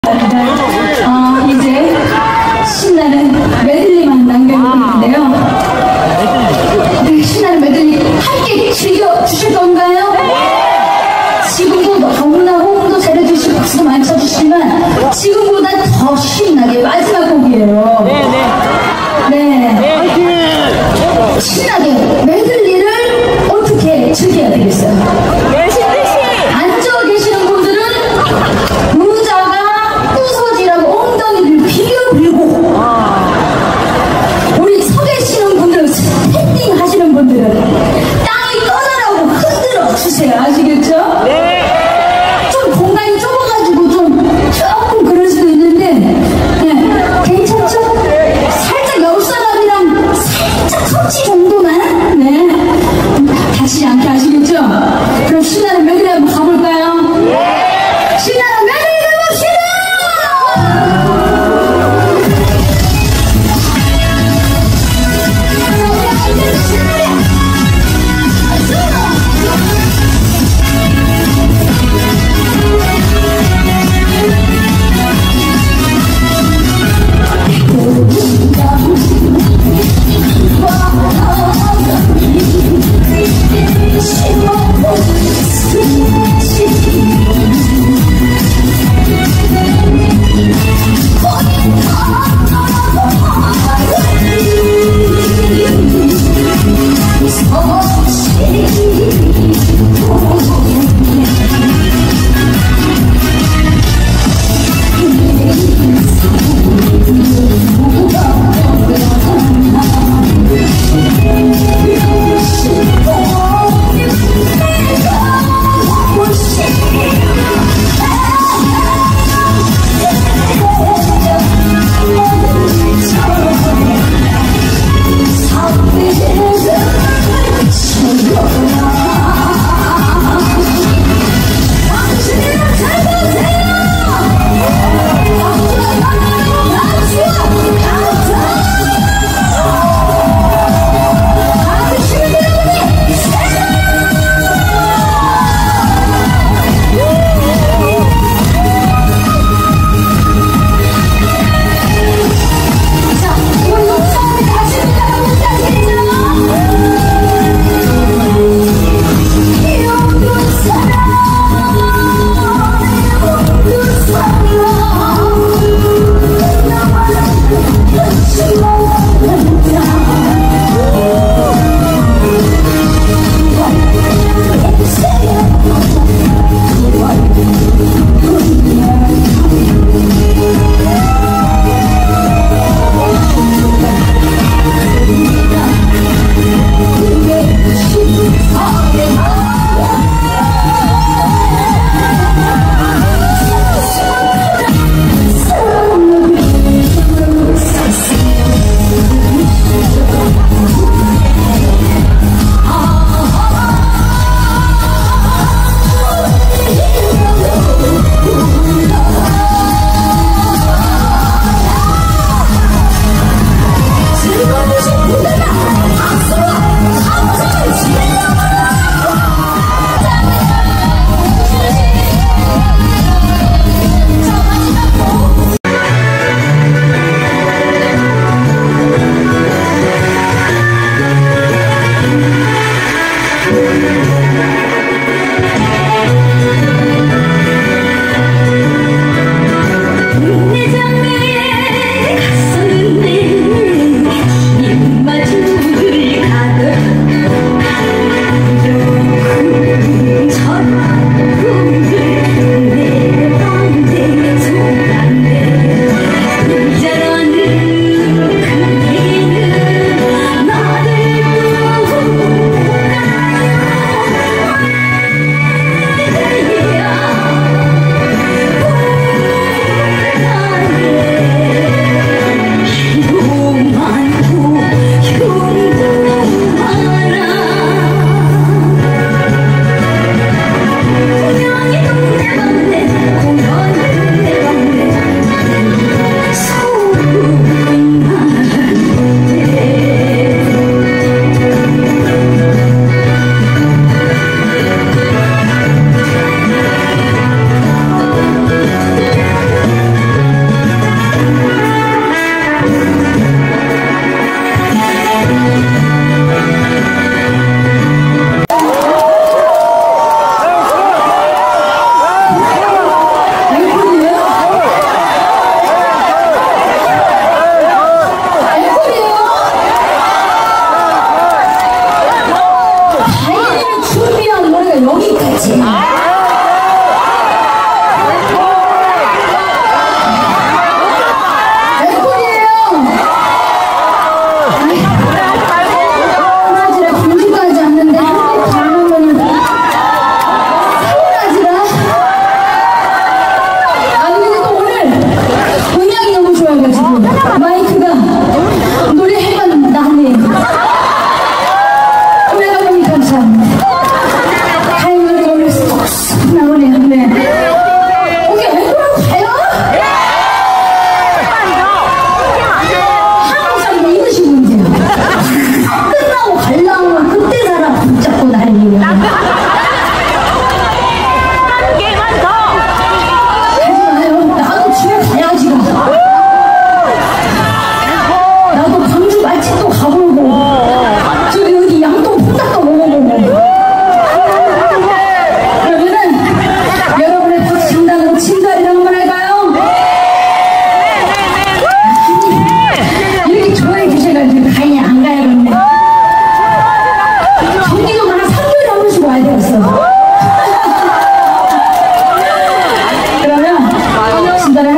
이제 신나는 메들리만 남겨놓는데요. 네, 신나는 메들리 함께 즐겨주실 건가요? 지금도 너무나 호응도 잘해주시고 박수도 많이 쳐주시지만 지금보다 더 신나게 마지막 곡이에요. 네. 신나게 메들리를 어떻게 즐겨야 되겠어요? 앉아 계시는 분들은 의자가 부서지라고 엉덩이를 비벼들고, 우리 서 계시는 분들은 스탠딩 하시는 분들은 땅이 떠나라고 흔들어 주세요. 아시겠죠? 좀 공간이 좁아가지고 조금 그럴 수도 있는데, 네, 괜찮죠? 살짝 옆 사람이랑 살짝 터치 정도만, 네, 다치지 않게 하시겠죠?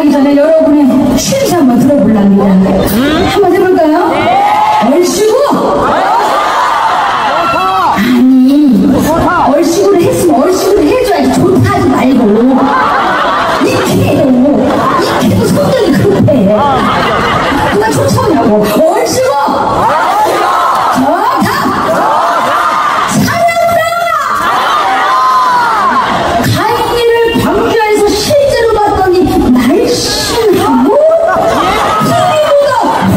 하기 전에 여러분의 취임새 한번 들어볼랍니다. 한번 해볼까요? 얼씨구! 아니, 얼씨구를 했으면 얼씨구를 해줘야지. 좋다 하지 말고. 익혀도 성격이 급해. 그만 쫓아오냐고. 얼씨구! 좋다! 사냥다! 가인이를 광주에서 실제로 봤더니 날씬하고 흥미보다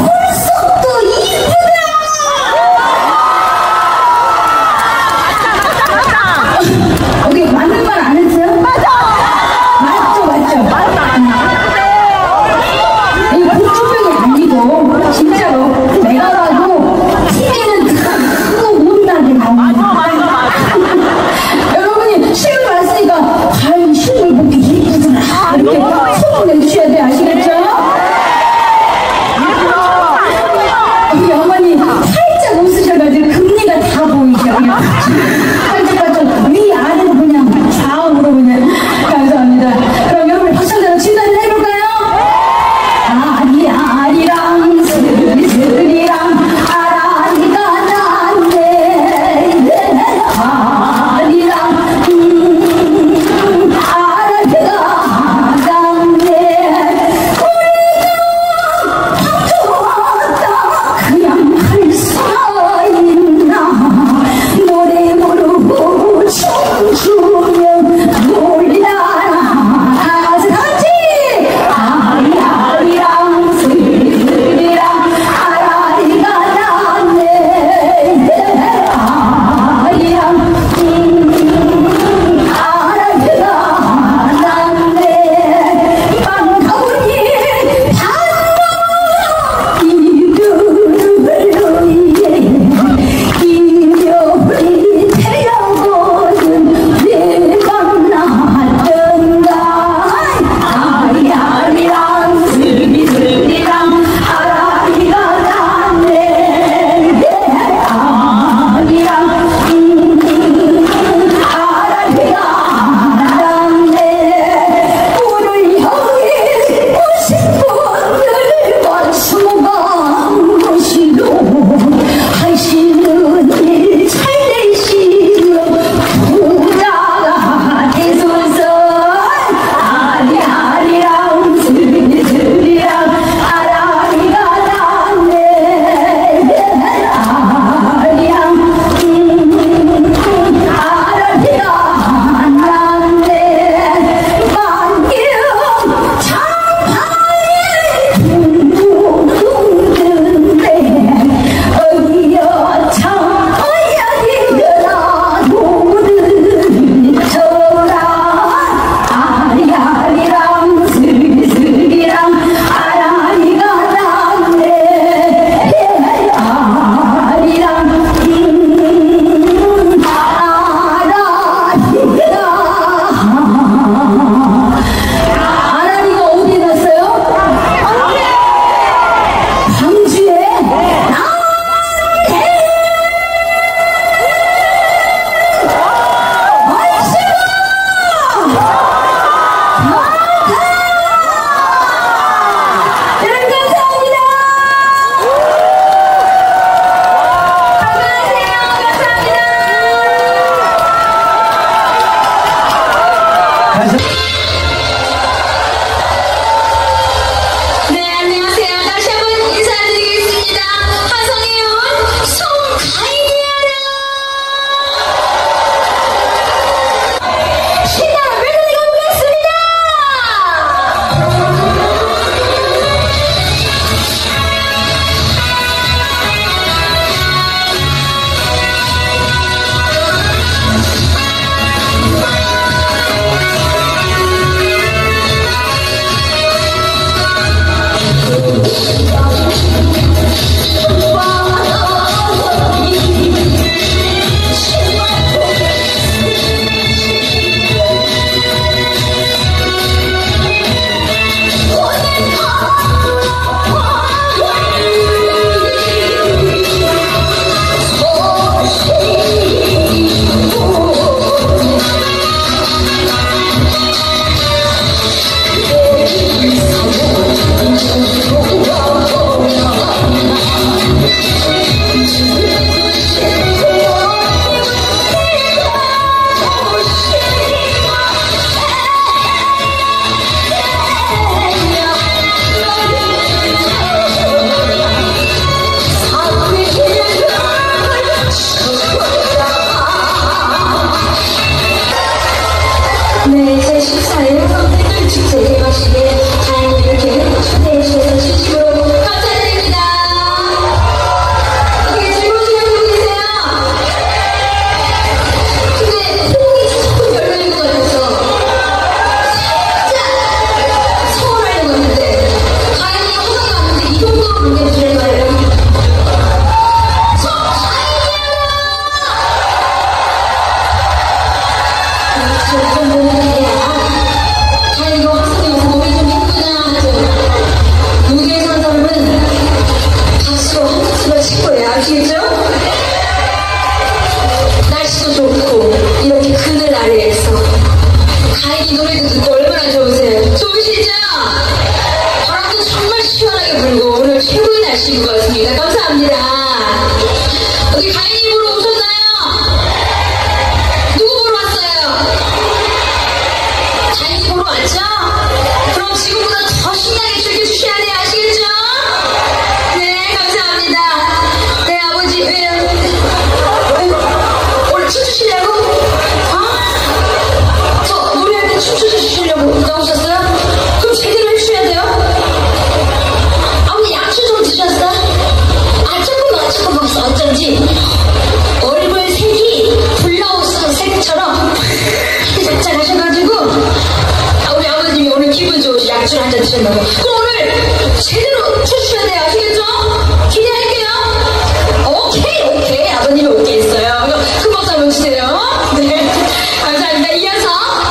그럼 오늘 제대로 쳐주셔야 돼요. 아시겠죠? 기대할게요. 오케이. 아버님이 오케이 했어요. 큰 박수 한번 주세요. 네. 감사합니다. 이어서.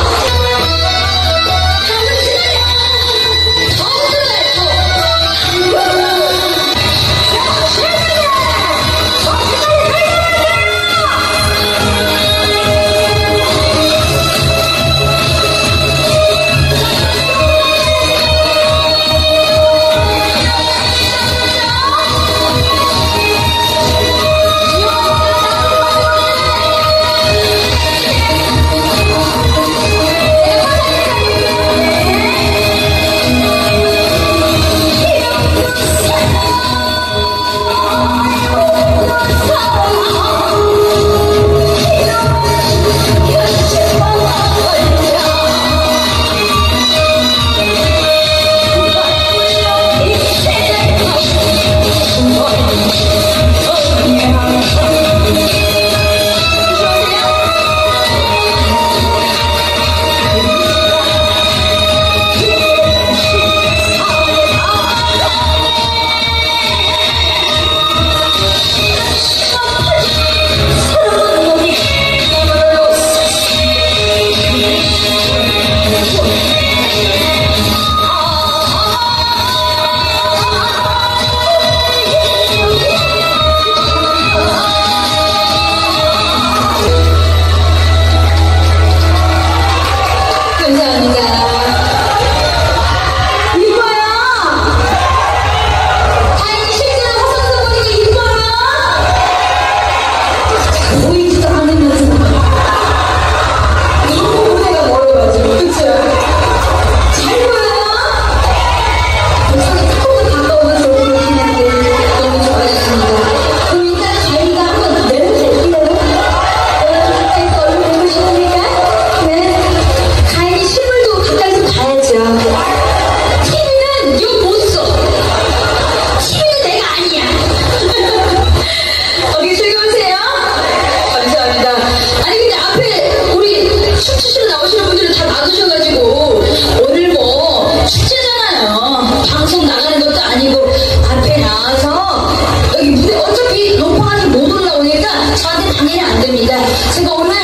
제가 오늘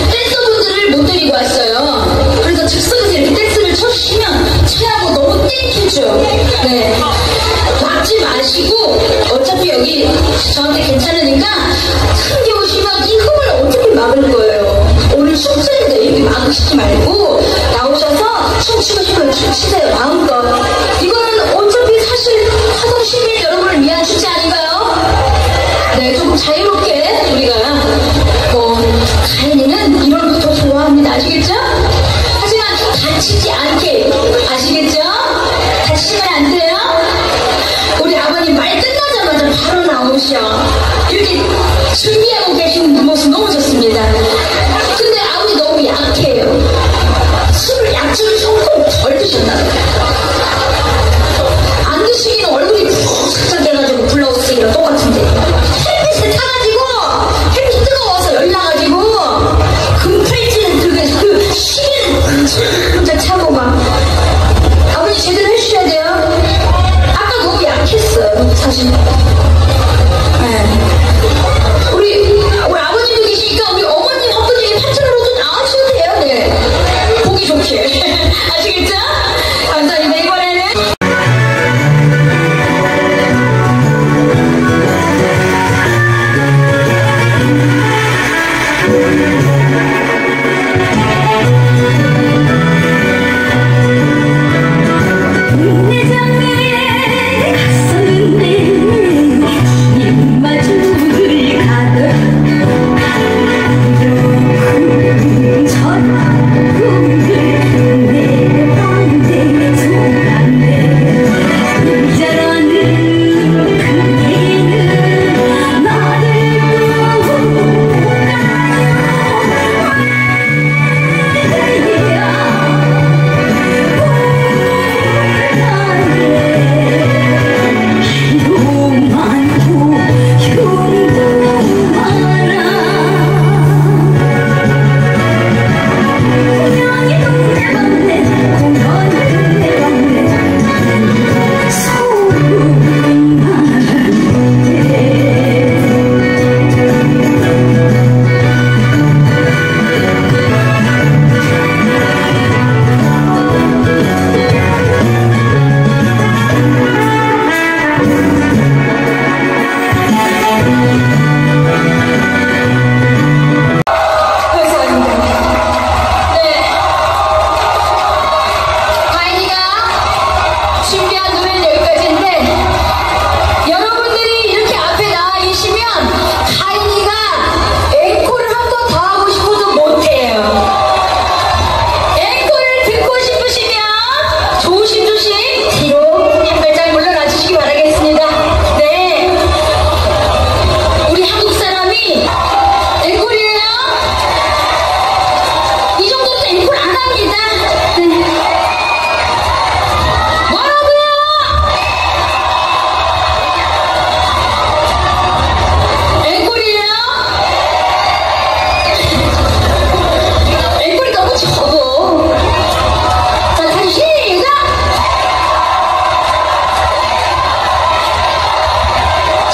댄서분들을 못 데리고 왔어요. 그래서 즉석에서 이렇게 댄스를 쳐주시면 차하고 너무 땡큐죠. 네. 막지 마시고 어차피 여기 저한테 괜찮으니까 큰게 오시면 이 흠을 어떻게 막을 거예요. 오늘 춤추는데 이렇게 막으시지 말고 나오셔서 춤추고 싶으면 춤추세요. 마음껏. 이거는 어차피 사실 화성 시민 여러분을 위한 축제 아닌가요? 네, 조금 자유롭게 우리가 가인이는 이런 거 더 좋아합니다. 아시겠죠? 하지만 다치지 않게 아시겠죠? 다치면 안 돼요? 우리 아버님 말 끝나자마자 바로 나오셔. 이렇게 준비하고 계시는 모습 너무 좋습니다. 근데 아버지 너무 약해요. 술을 약주를 조금 덜 드셨나 봐요. 안 드시기는 얼굴이 푹 착착해가지고 블라우스랑 똑같은데 햇빛에 타가지고 햇빛 뜨거워서 열나가지고 금팔찌는 그 시계는 진짜 차고 막 아버지 제대로 해주셔야 돼요. 아까 너무 약했어요 사실. 네. 우리 아버님도 계시니까 우리 어머님 아버님 파트너로도 나와주셔도 돼요. 네. 보기 좋게 아시겠죠? 감사합니다.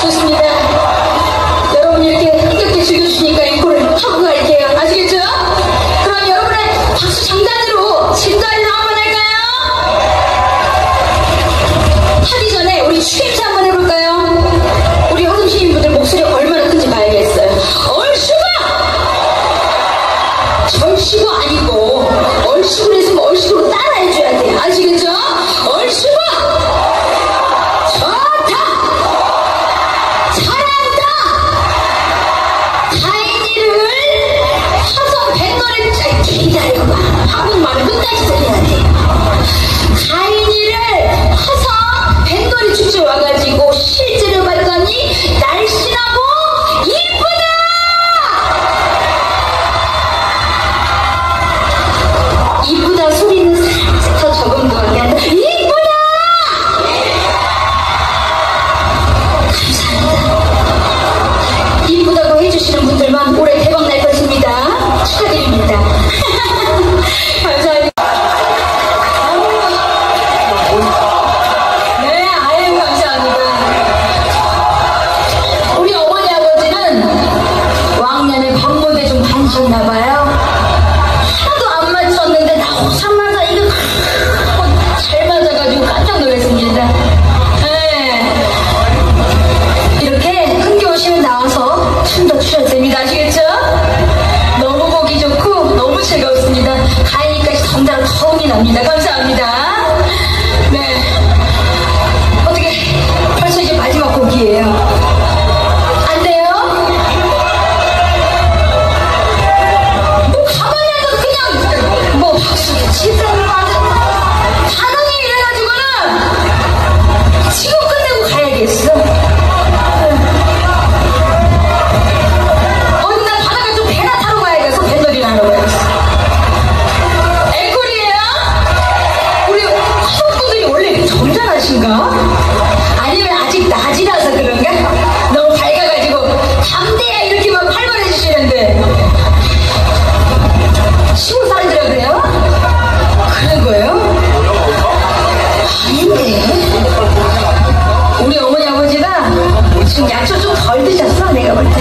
좋습니다. 여러분이 이렇게 뜨겁게 즐겨주시니까 앵콜을 하고 갈게요. 아시겠죠? 그럼 여러분의 박수 장단으로 진도아리랑 한번 할까요? 하기 전에 우리 추임새 한번 해볼까요? 우리 허금 시민분들 목소리 얼마나 큰지 봐야겠어요. 얼씨구! 절씨구 아니고 얼씨구를 했으면 얼씨구로 따라해줘야 돼. 아시겠죠? 얼씨구! 좋다! 잘한다! 다인이를 화성 뱃노래 기다려봐. 한국말을 끝까지 들려야 돼. 다인이를 화성 뱃놀이 축제 와가지고 실제로 봤더니 날씬하고 이쁘다! 이쁘다 소리는 살짝 더 적은 것 같아. 이쁘다! 감사합니다. 이쁘다고 해주시는 분들만 올해 대박 날 것입니다. 축하드립니다. 감사합니다. 네, 아유 감사합니다. 우리 어머니 아버지는 왕년에 밤무대 좀 다니셨나봐요. 하나도 안 맞췄는데 나오자마자 이거 잘 맞아가지고 깜짝 놀랐습니다. 네. 이렇게 흥겨우시면 나와서 춤도 추셔도 됩니다. 아시겠죠? 너무 보기 좋고 너무 즐겁습니다. 가인이까지 덩달아 더운이 납니다. 감사합니다. 네. 어떻게 벌써 이제 마지막 곡이에요. 안 돼요? 뭐 가만히 앉아서 그냥 뭐 박수 치든 반응이 이래가지고는 지금 끝내고 가야겠어. 어디 나 바다가 좀 배나 타러 가야겠어. 뱃놀이를 하러 가야겠어. 앵콜이에요? 우리 화성분들이 원래 점잖으신가? 아니면 아직 낮이라서 그런가? 너무 밝아가지고 담대야 이렇게 막 활발해지시는데 15살이더라 그래요? 그런 거예요? 아닌데 우리 어머니 아버지가 지금 약초 좀 덜 드셨어 내가 볼 때.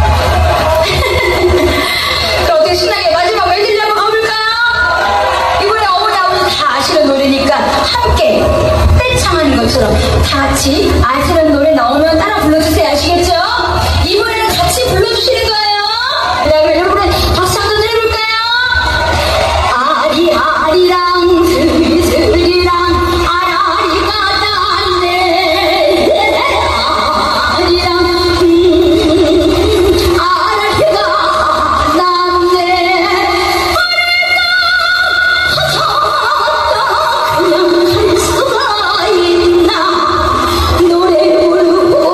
그럼 어떻게 신나게 마지막 멜로디 한번 가볼까요? 이번에 어머니 아버지 다 아시는 노래니까 함께 떼창하는 것처럼 다 같이 아시는 노래 나오면 따라 불러주세요. 아시겠죠? 이번에는 같이 불러주시는 거예요. 자, 그럼 여러분 박수 한번 해볼까요? 아리아리랑 스리스리랑 아라리가 닿네 아리랑 아라리가 닿네 그냥 할 수가 있나 노래 부르고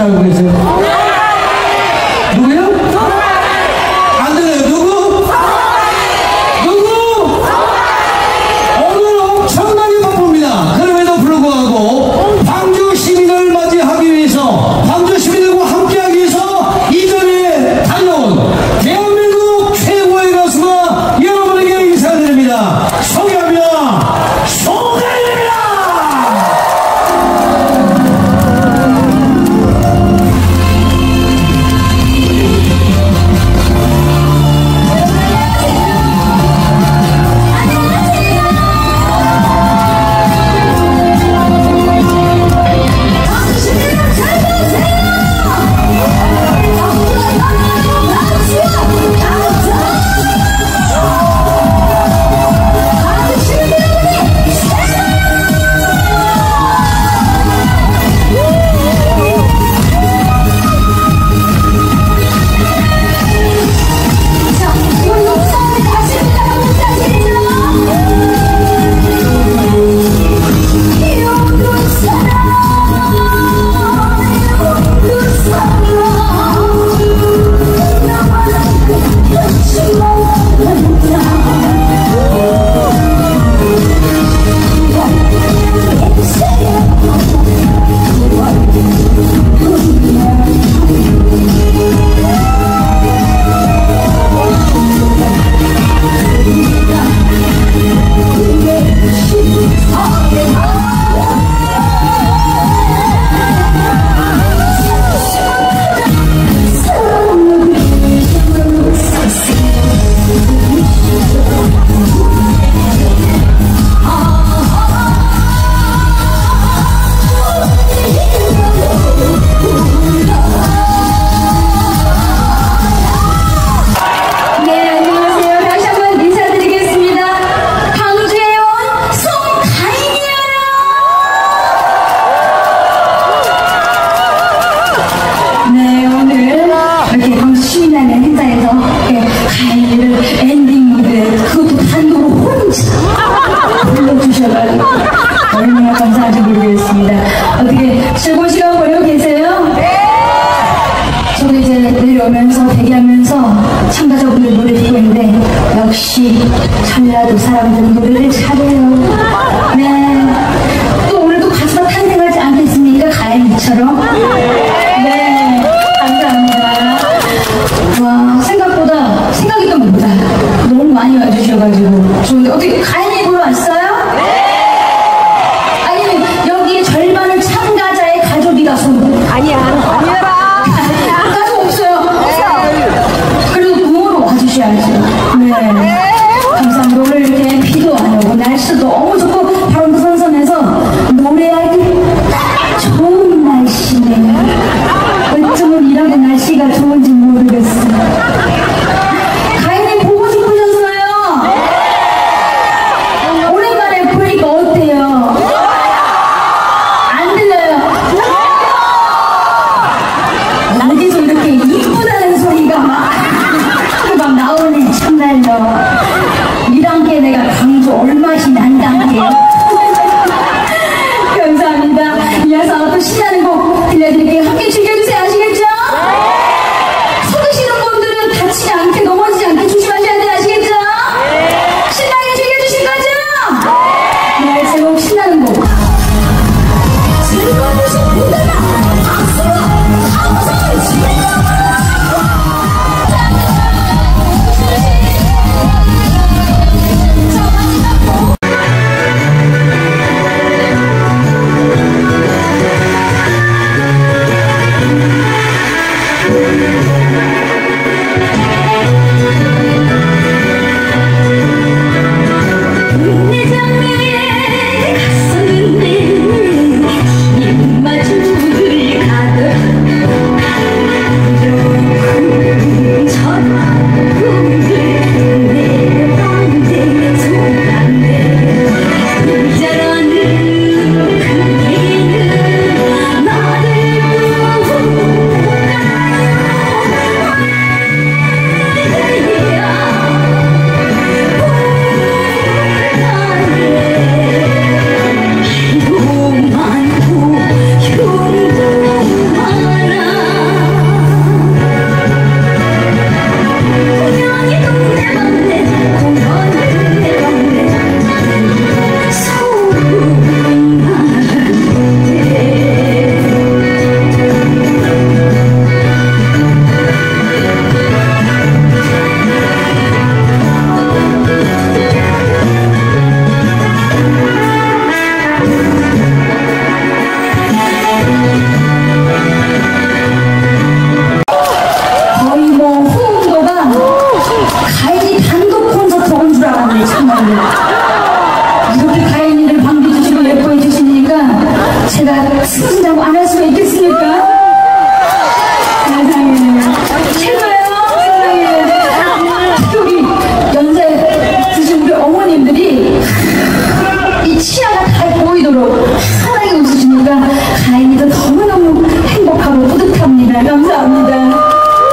알고 계세요? 누구요? 안 들려요. 누구? 오늘 엄청나게 바쁩니다. 그럼에도 불구하고 광주 시민을 맞이하기 위해서, 광주 시민들과 함께하기 위해서 이전에 달려온 대한민국 최고의 가수가 여러분에게 인사드립니다. 소개합니다. 송가인입니다. 얼마나 감사한지 모르겠습니다. 어떻게 즐거운 시간 보내고 계세요? 네! 저도 이제 내려오면서 대기하면서 참가자분들 노래 듣고 있는데 역시 전라도 사람들은 노래를 잘해요. 네. 또 오늘도 가수가 탄생하지 않겠습니까? 가인이처럼. 네. 감사합니다. 와, 생각보다 생각했던 것보다 너무 많이 와주셔가지고 좋은데 어떻게 가인이 보러 왔어요? 아니야. 가족 없어요. 그래도 부모로 와주셔야죠. 네. 감사합니다. 오늘 이렇게 비도 안 오고 날씨도 승진하고 안 할 수가 있겠습니까? 세상에. 최고예요, 세상에. 특히 우리 연세 드신 우리 어머님들이 이 치아가 다 보이도록 환하게 웃으시니까 가인이도 너무너무 행복하고 뿌듯합니다. 감사합니다.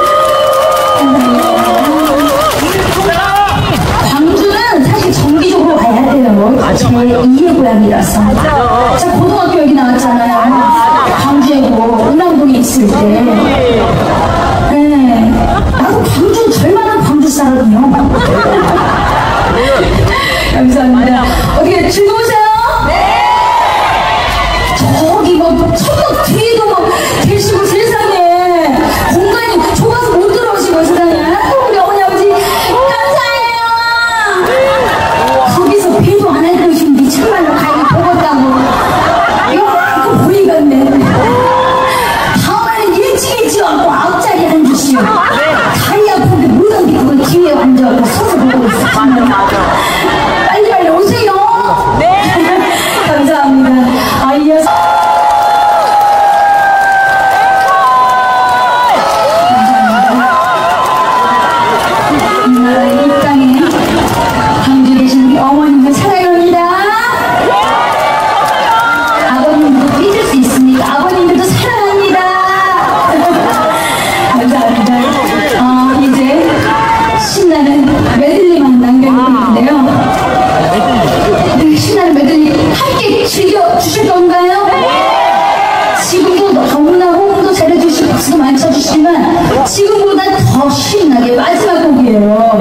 광주는 사실 정기적으로 가야 돼요. 제 2의 고향이라서. 자, 고등학교 여기 나왔잖아요. 광주에고 은남동에 있을 때. 네. 나도 광주 절반은 광주 사람이요. 감사합니다. 어떻게 즐거우세요? 네! 저기 뭐 천막 뒤에도 뭐 계시고 세상에 공간이 좁아서 못 들어오시고 세상에 우리 어머니 아버지 감사해요. 거기서 배도 안 할 것인데 정말로 가인이 보겠다고 이만큼 보이겠네. 다음에는 일찍 와갖고 앞자리에 앉으시오. 다리 아픈데 못 앉게 그걸 기회에 앉아갖고 서서 보고 있어. 빨리 오세요. 네. 감사합니다. 아, 이어서. 감사합니다. 이 땅에 광주 계신 우리 어머님을 사랑합니다. 아버님도 삐질 수 있습니까? 아버님들도 사랑합니다. 감사합니다. 이제 신나는 메들리만 남겨놓고 있는데요. 신나는 메들리 함께 즐겨주실 건가요? 지금도 너무나 호응도 잘해주시고 박수도 많이 쳐주시지만 지금보다 더 신나게 마지막 곡이에요.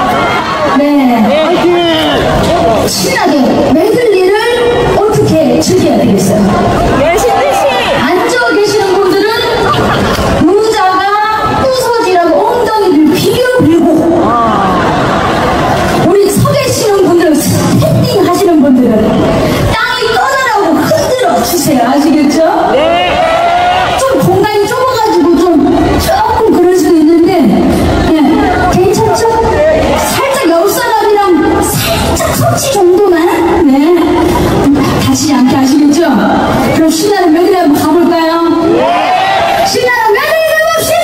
네. 신나게 메들리를 어떻게 즐겨야 되겠어요? 앉아 계시는 분들은 의자가 부서지라고 엉덩이를 비벼들고 우리 서 계시는 분들은 스탠딩 하시는 분들은 땅이 떠나라고 흔들어 주세요. 아시겠죠? 좀 공간이 좁아가지고 좀 조금 그럴 수도 있는데 네. 괜찮죠? 살짝 옆 사람이랑 살짝 터치 정도만 네. 다치지 않게 하시겠죠? 그럼 신나는 메들리 한번 가볼까요? 신나는 메들리 가봅시다!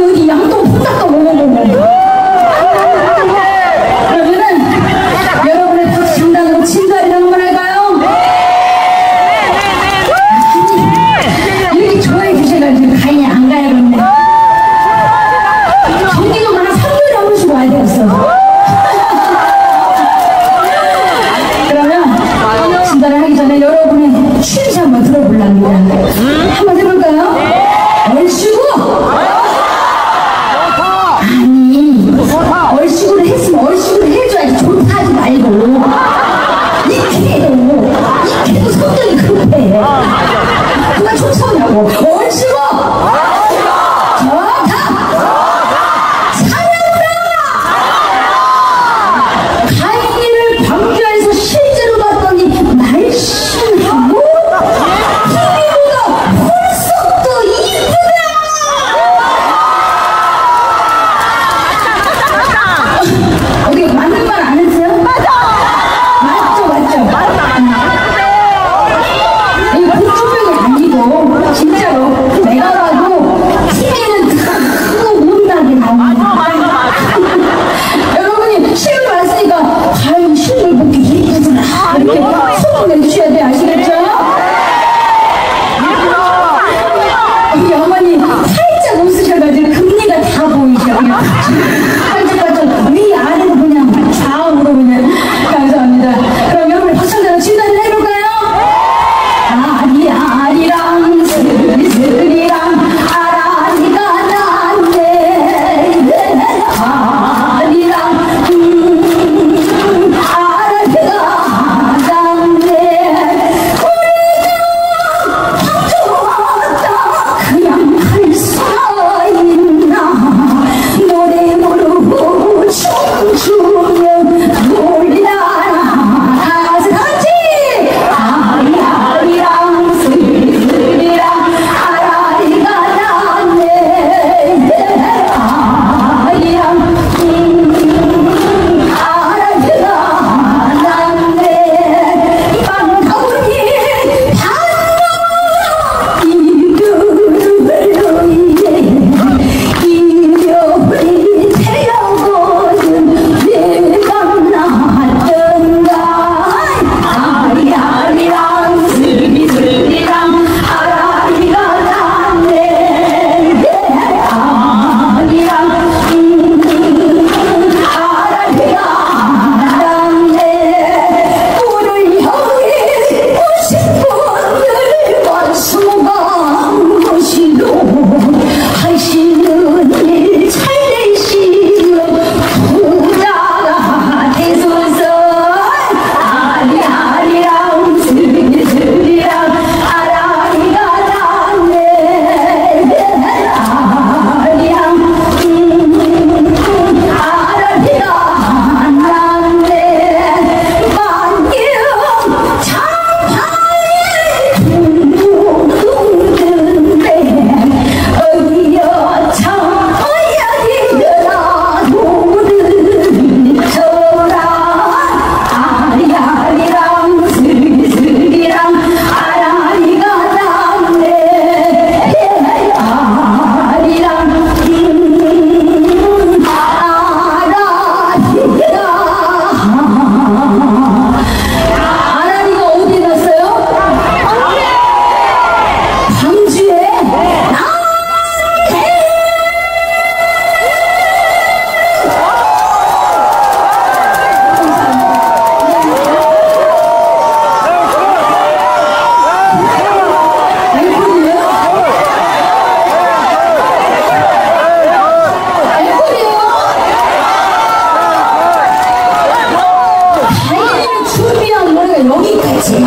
여러분 거지.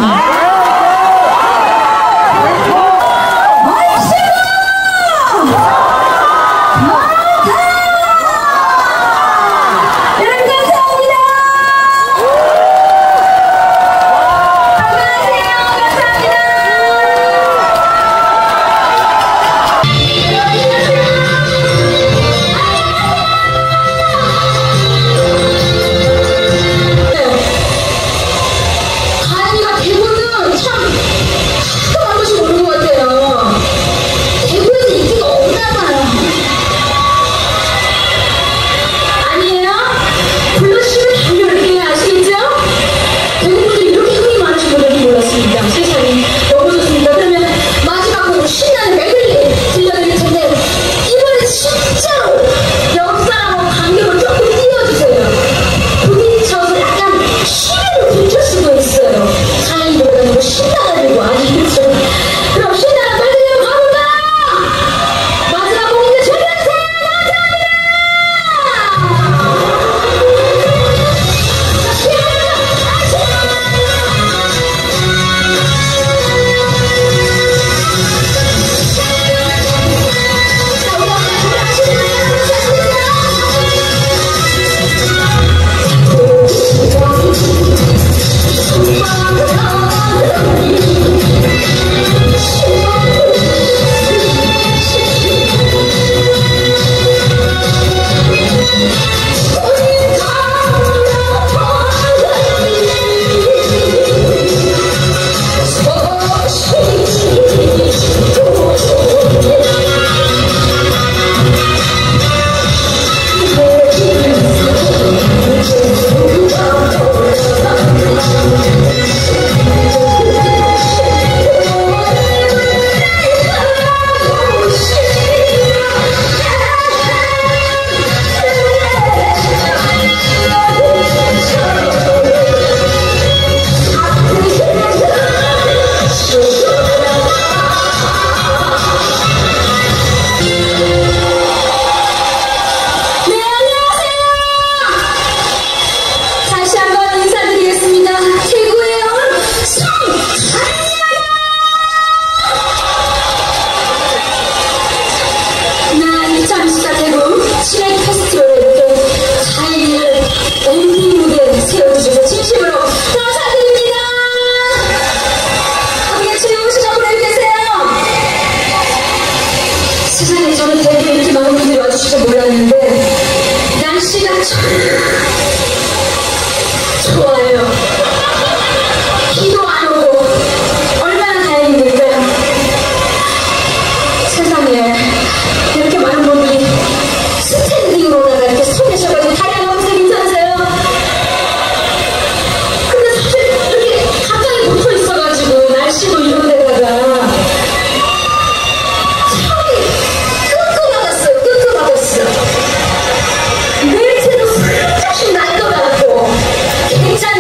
좋아요. 비도 안 오고 얼마나 다행입니까? 세상에 이렇게 많은 분들이 스탠딩으로다가 이렇게 서 계셔가지고 다리 안 아프세요? 괜찮으세요? 근데 사실 이렇게 가까이 붙어 있어가지고 날씨도 이런 데다가 참이 끙끙하겠어요. 끙끙하겠어요. 냄새도 살짝씩 날 것 같고 괜찮아요.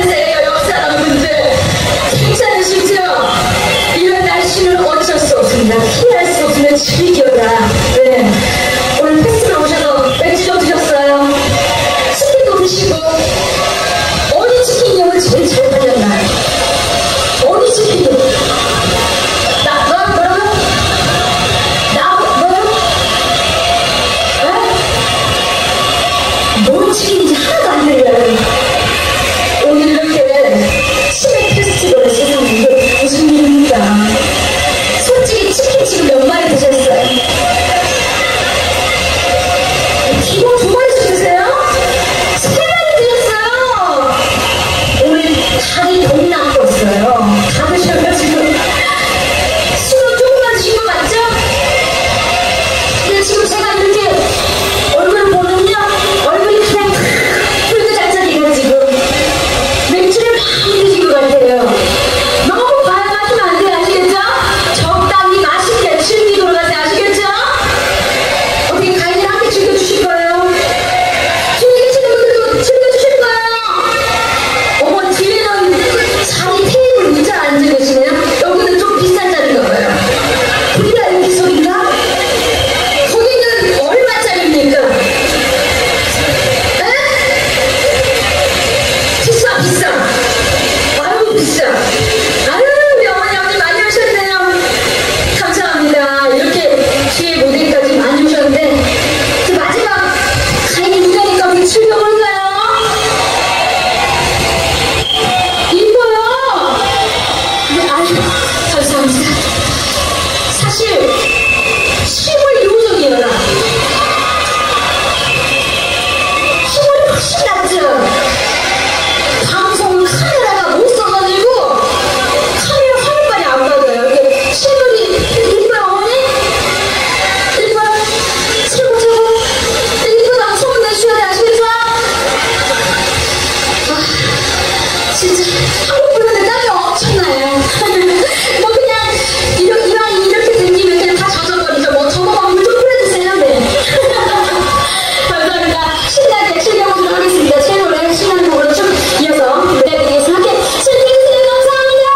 진짜 한국 부르는데 땀이 엄청나요. 뭐 그냥 이렇게 생기면 그냥 다 젖어버리죠. 뭐 저거만 물 좀 뿌려주세요. 네. 감사합니다. 신나게 즐겨보도록 하겠습니다. 제 노래 신나는 곡으로 쭉 이어서 부탁드리겠습니다. 함께 즐겨주세요. 감사합니다.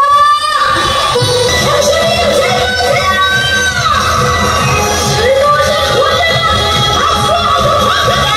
당신이 즐거우세요. 즐거우신 분들 박수 부탁드립니다.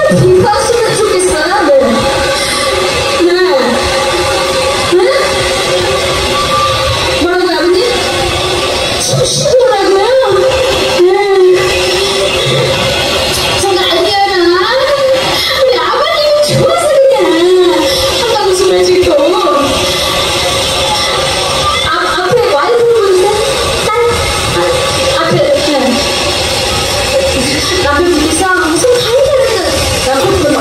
비파시면 좋겠어요? 네. 네. 네? 뭐라고요, 아버님? 춤 쉬고 오라고요? 네. 제가 아니야나. 우리 아버님이 좋아서 그냥 한다고 숨을 짓고. 앞에 와이프분인데? 앞에, 네. 남편분께서 무슨 가위를 남편분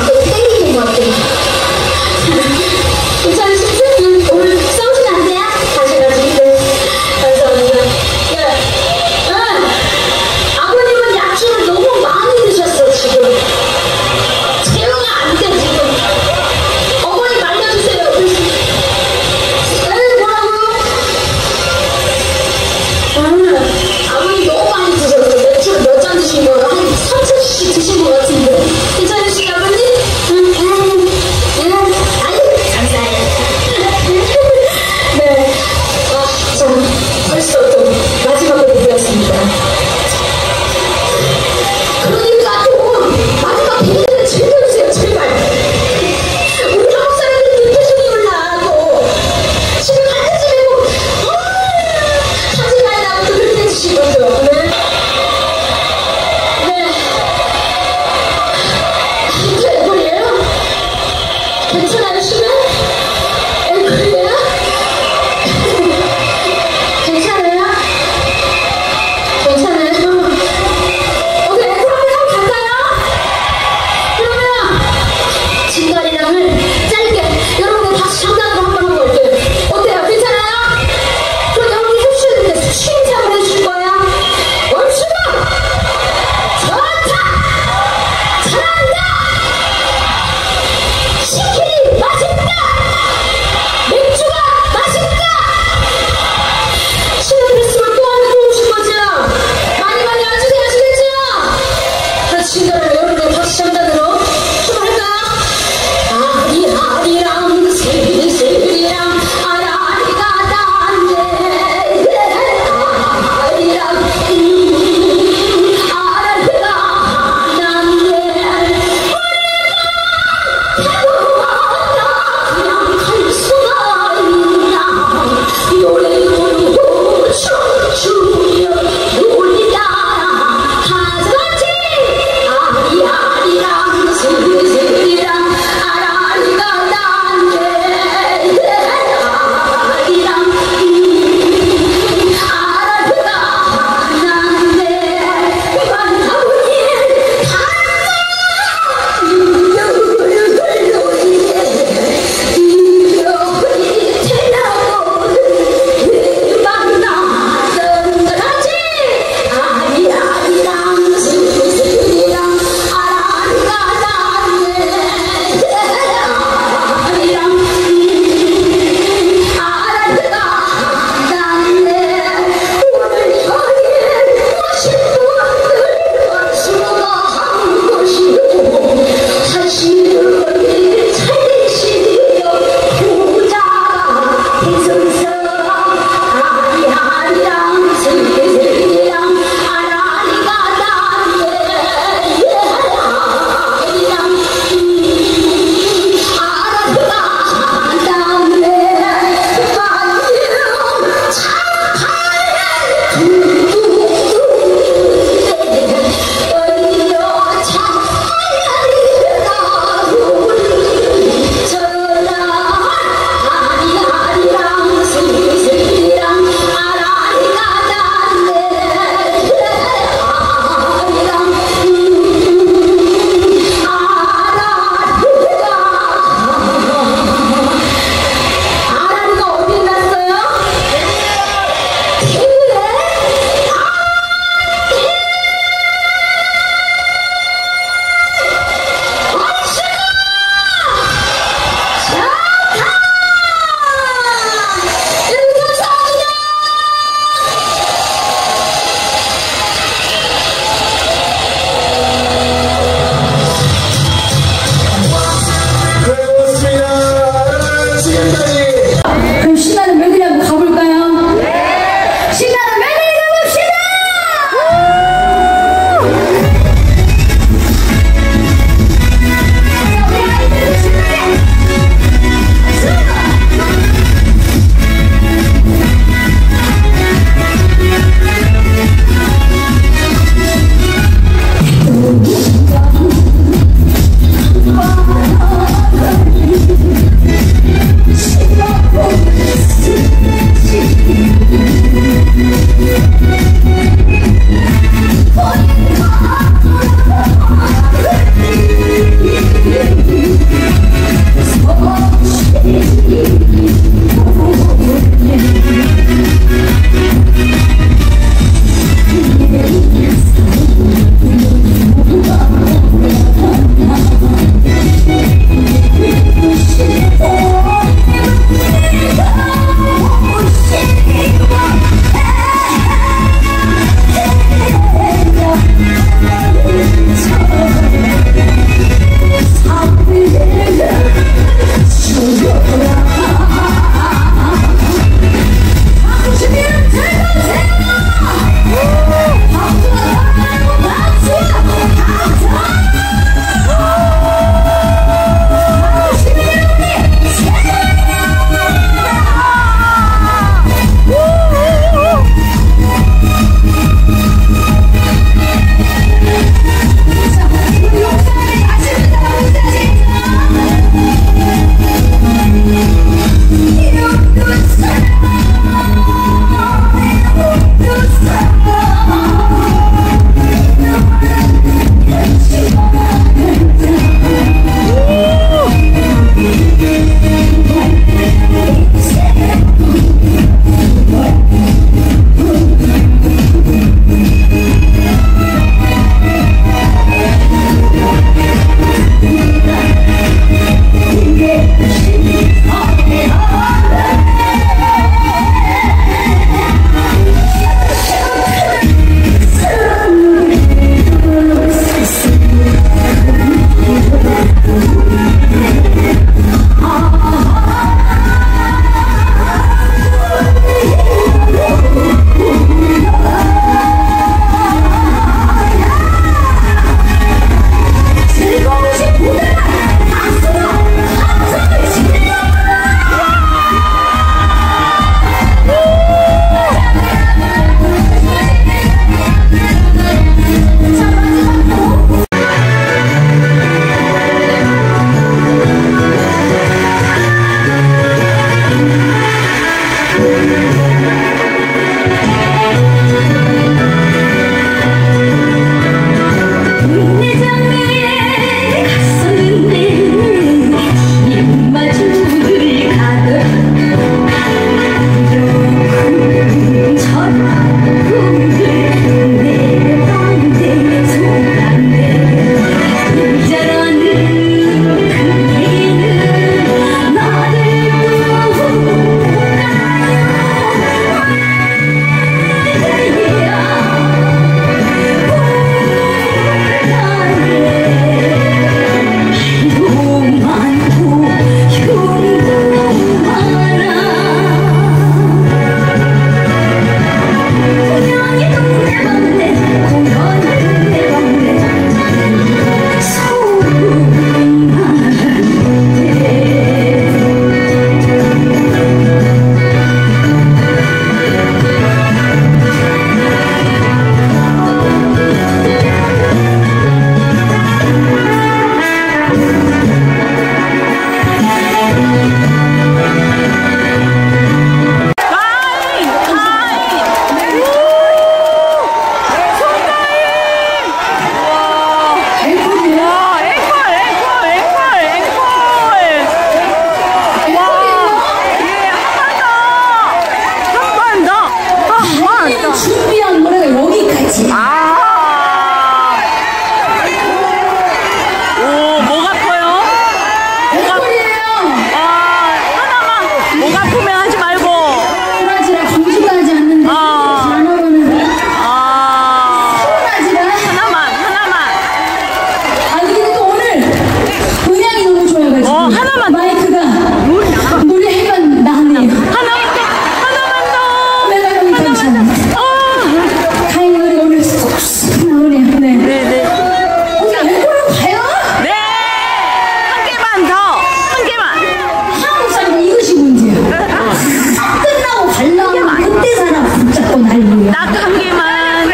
하나만. 마이크가 노래하면 나네요. 하나만 더. 내가 여기 괜찮아. 가인 노래 오늘 쏙 나오네요. 네. 네네. 오늘 앵콜로 가요? 네. 한 개만 더. 한 개만. 한국 사람 이것이 문제야. 끝나고 갈라면 그때 사람 붙잡고 난리야. 딱 한 개만.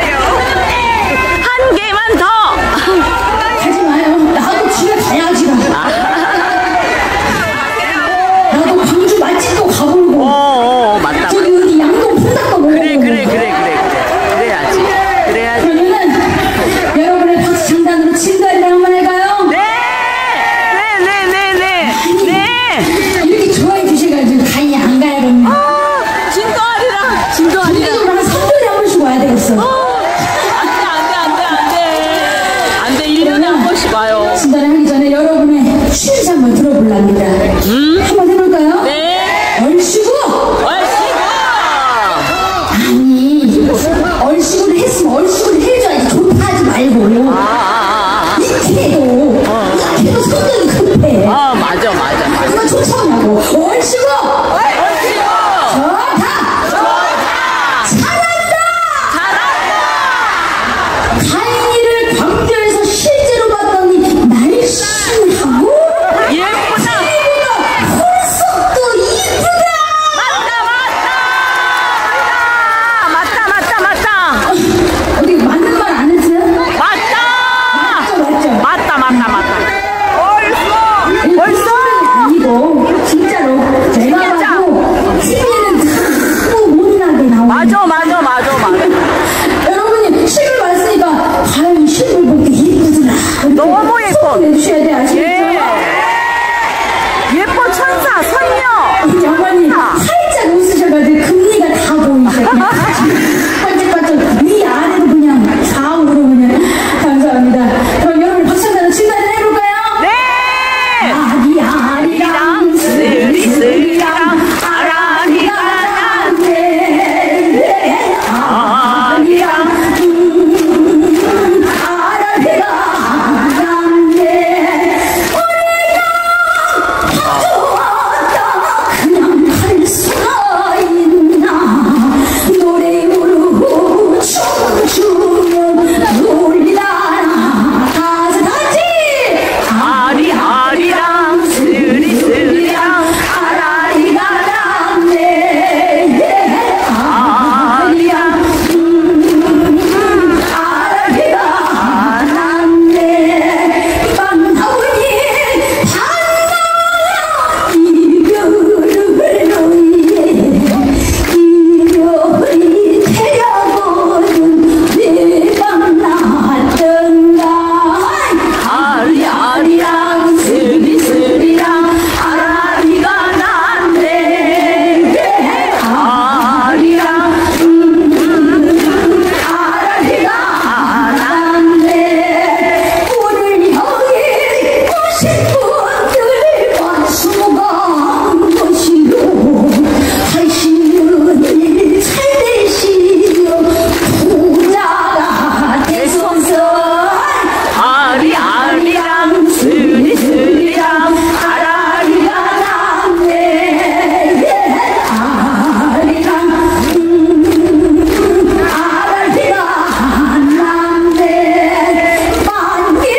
한 개만 더. 가지 마요. 나도 집에 가야지. 나도 광주 맛집도 가보고. 맞다. 저기 어디 양동 풍닭도 먹어보고. 그래야지. 그러면은 여러분의 박수 장단으로 진도아리랑 한번 할까요? 네. 이렇게 좋아해 주셔가지고 가인이 안 가야겠네. 진도아리랑. 우리도 한 3개월에 한 번씩 와야 되겠어. 안 돼. 1년에 한 번씩 와요. 진도아리 하기 전에 여러분의 취지 한번 들어볼랍니다. 한번 해볼까요? 네. 얼씨구! 아니, 얼씨구를 했으면 얼씨구를 해줘야지. 좋다 하지 말고. 이태도 성격이 급해. 맞아. 그거 좋잖아고. 얼씨구! 좋다! 가인이를 광주에서 실제로 봤더니 날씬하고 예쁘다. 홀썩 또 이쁘다. 맞다. 어디 맞는 말 안 했어요? 맞죠? 맞다. 벌써 아니고 진짜로 제가 봐도 TV에는 자꾸 못나게 나오고 맞아. 여러분이 실물 봤으니까 가인이 실물 볼 때 이쁘구나. 너무 예뻐. 해주셔야 돼. 아시겠죠? 예뻐 천사 선녀. 양반이 살짝 웃으셔가지고 금리가 다 보이셔. 반짝반짝 위 아래도 그냥 좌우로 그냥. 감사합니다. 그럼 여러분 박수한다는 질문 해볼까요? 네. 아리아리랑 스리스리랑 아라리가 났네. 아리랑 아라리가 났네. 그냥 갈 수가 있나. 노래 부르고 춤추면 놀리다나. 가서 같이 아리랑 스리스리랑 아라리가 났네. 아리랑 아라리가 났네. 만나보니 반가워. 이별을 너희의 이별이 되어버린 내가 났던가. 아리랑 스리스리랑 아라리가 났네. 아리랑 아라리가 났네. 오늘 여기 오신 분들과 수고한 것이요. 하시는 일 잘 되시려 부자가 되소서. 아리랑 스리스리랑 아라리가 났네. 아리랑 아라리가 났네. 만년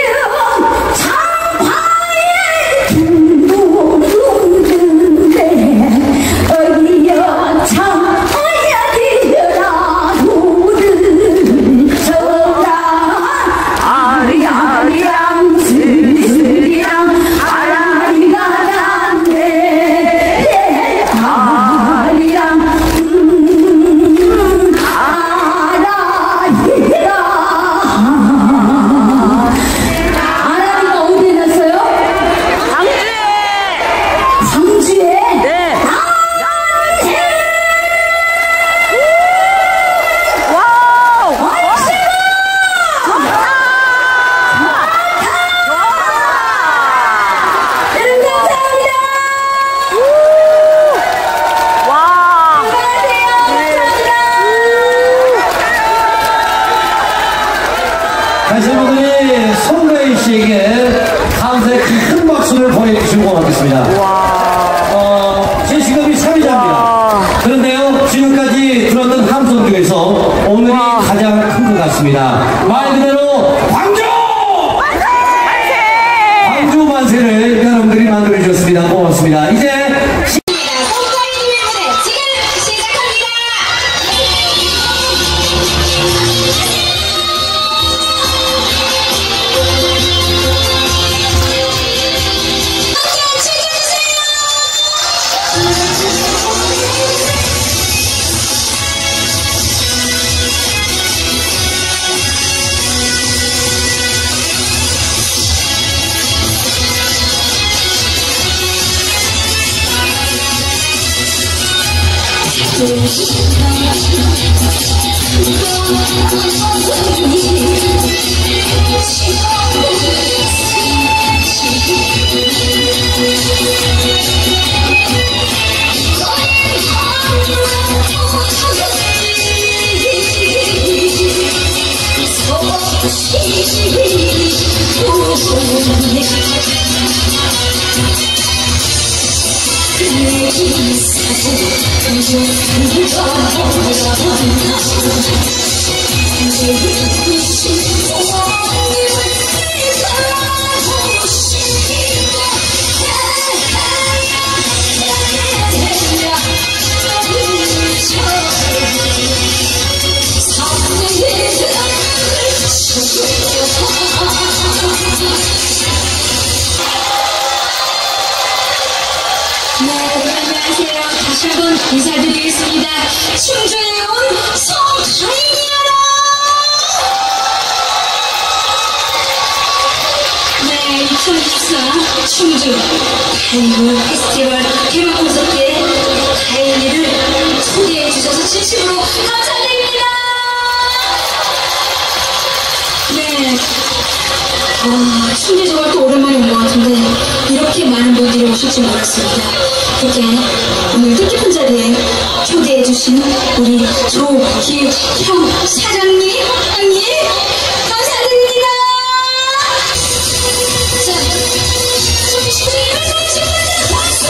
장화에 둥둥둥데 어디여 장화야 되어라 노를 져라. 아리랑 스리스리랑 아라리가 났네. 아리랑 아라리가 어디에 났어요? 광주에? 네. 여러분 감사합니다. 다시 한번 손가희 씨에게 감사의 큰 박수를 보내주시고 해주시면 고맙겠습니다. 제 직업이 사회자입니다. 그런데요, 지금까지 들었던 함성 중에서 오늘이 가장 큰 것 같습니다. 말 그대로 광주! 광주 만세를 여러분들이 만들어주셨습니다. 고맙습니다. 이제 다시 한번 인사드리겠습니다. 충주에 온 성가인이여라. 네, 2024 충주 가인물 페스티벌 개막 콘서트에 가인이를 초대해 주셔서 진심으로 감사드립니다. 네, 충주 정말 또 오랜만에 온 것 같은데 이렇게 많은 분들이 오실 줄 몰랐습니다. 그렇게 오늘 뜻깊은 자리에 초대해주신 우리 조기형 사장님, 형님 감사드립니다. 자, 조심히 박수!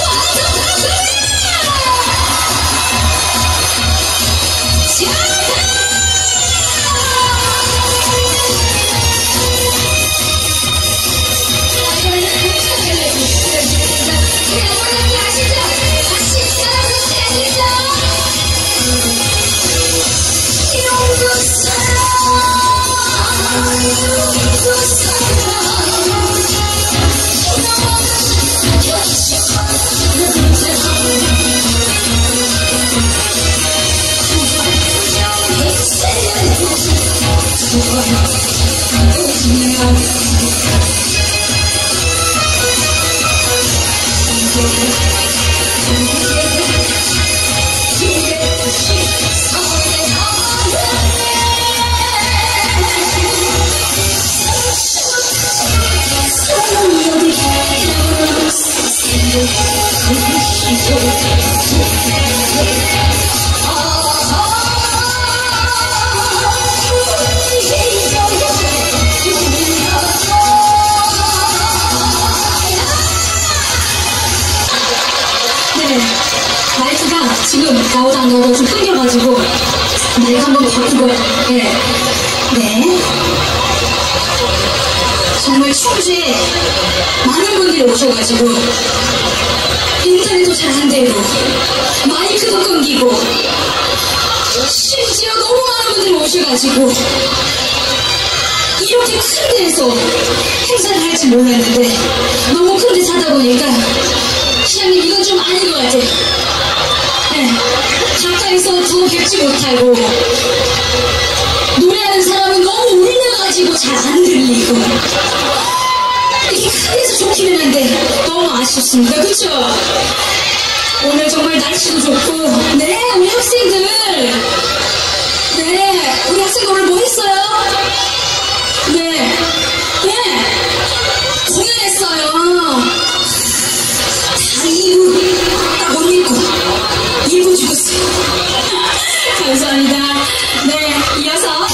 마이크가 지금 나오다 안 나오다 좀 끊겨가지고 마이크 한번 바꾸고 네. 정말 충주에 많은 분들이 오셔가지고 인터넷도 잘 안 되고 마이크도 끊기고 심지어 너무 많은 분들이 오셔가지고 이렇게 큰 데에서 행사를 할지 몰랐는데 너무 큰 데서 하다 보니까 시장님 이건 좀 아닌 것 같아. 네, 가까이서 더 뵙지 못하고 노래하는 사람은 너무 울려가지고 잘 안 들리고 이렇게 큰 데서 좋기는 한데 너무 아쉽습니다. 그쵸? 오늘 정말 날씨도 좋고 네 우리 학생들 네 우리 학생들 오늘 뭐 했어요? 네 공연했어요. 다 2부 딱 못 입고 2부 죽었어요. 감사합니다. 네 이어서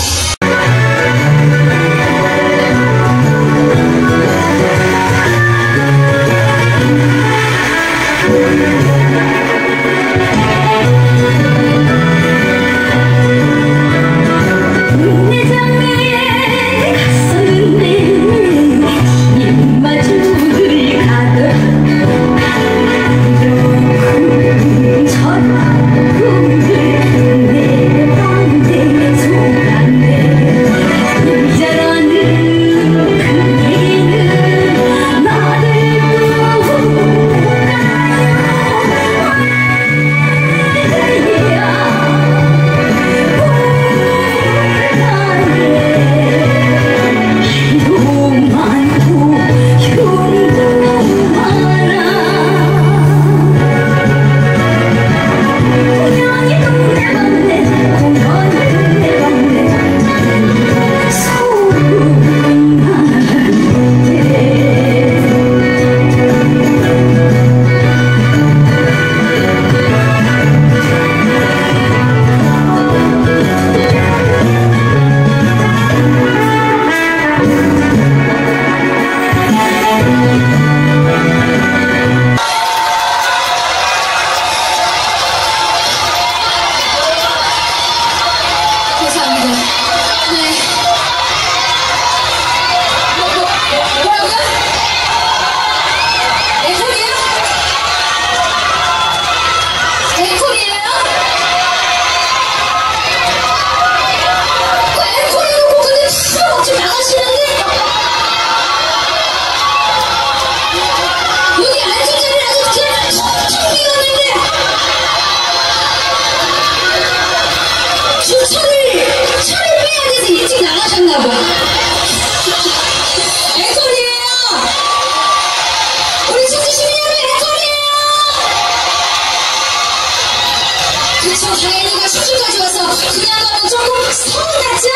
다현이가 슈즈까지 와서 그냥 가면 조금 서운하죠?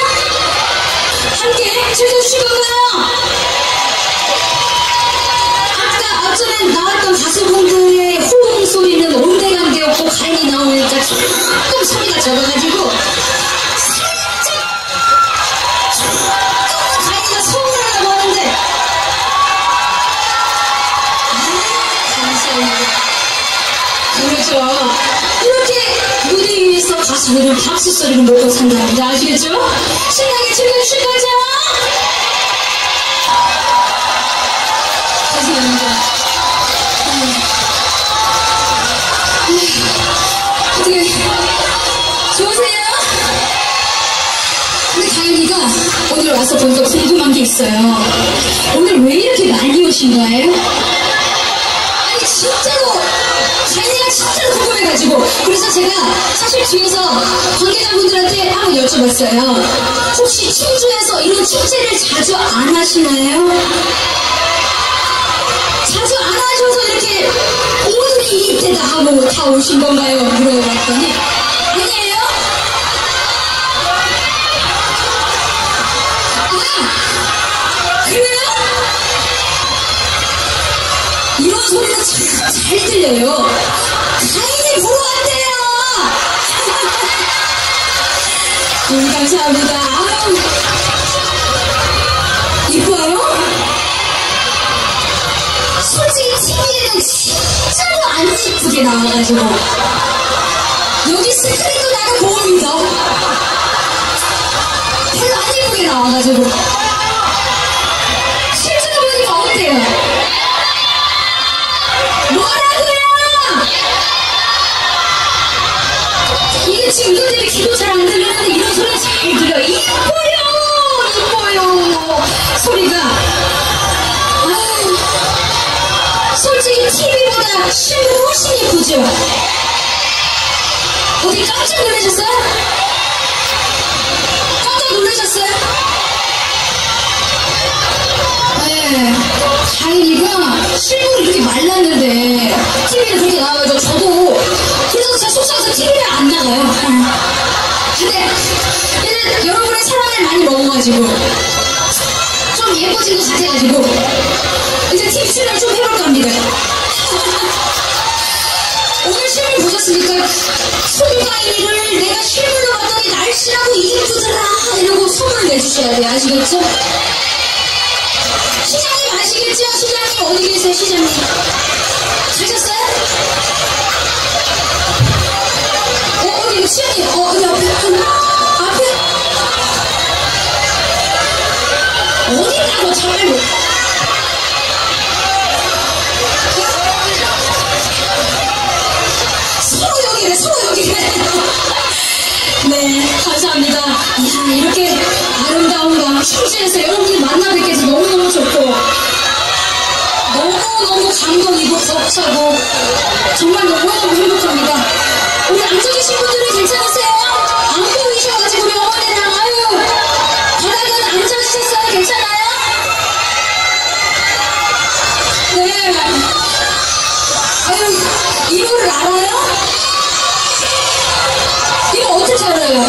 함께 즐겨주실 건가요? 아까 앞전에 나왔던 가수분들의 호응 소리는 온데간데 없고 가인이 나오니까 조금 소리가 적어가지고 살짝 가인이가 서운하다고 하는데 감사합니다. 그렇죠. 이렇게 무대 위에서 가수들은 박수 소리를 먹고 산답니다. 아시겠죠? 신나게 즐겨주실 거죠? 감사합니다. 어떻게 좋으세요? 근데 다현이가 오늘 와서 보니까 궁금한 게 있어요. 오늘 왜 이렇게 많이 오신 거예요? 아니 진짜로 다현이가 진짜로 궁금해가지고 그래서 제가 사실 뒤에서 관계자분들한테 한번 여쭤봤어요. 혹시 충주에서 이런 축제를 자주 안 하시나요? 자주 안 하셔서 이렇게 오늘이 이때다 하고 다 오신 건가요? 물어봤더니 아니에요? 아 그래요? 이런 소리가 참 잘 들려요. 다행히 보러 왔대요. 감사합니다. 아유, 이뻐요? 솔직히 TV에는 진짜로 안 이쁘게 나와가지고 여기 스크린도 나는 보험이다. 별로 안 이쁘게 나와가지고 실제로 보니까 어때요? 뭐라고요? 이게 지금 이것 때문에 귀도 잘 안 들리는데 이런 소리 잘 들려. 이뻐요 이뻐요 소리가. 아유, 솔직히 TV보다 실물이 훨씬 예쁘죠? 어디 깜짝 놀라셨어요? 깜짝 놀라셨어요? 네, 다현이가 실물이 이렇게 말랐는데 TV에 그렇게 나와가지고 저도 그래서 제가 속상해서 TV를 안 나가요. 근데 얘는 여러분의 사랑을 많이 먹어가지고 좀 예뻐진 것 같아가지고 이제 TV 출연 좀 해볼까 합니다. 오늘 실물 보셨으니까 송가인이를 내가 실물로 봤더니 날씬하고 이쁘더라 이러고 소문을 내주셔야 돼요. 아시겠죠? 시장님 아시겠죠? 시장님 어디 계세요? 시장님 가셨어요? 어디 시장님 어디 앞에 어디 있다고 잘 서로 여기래 서로 여기래. 네 감사합니다. 이야 이렇게 아름다운 밤 충주에서 여러분들 만나 뵙게 해서 너무너무 좋고 너무너무 감동이고 벅차고 정말 너무너무 행복합니다. 우리 앉아계신 분들은 괜찮으세요? 안 보이셔가지고 우리 어머니랑 아유 바닥은 앉아주셨어요? 괜찮아요? 네 아유 이 노래를 알아요? 이거 어떻게 알아요?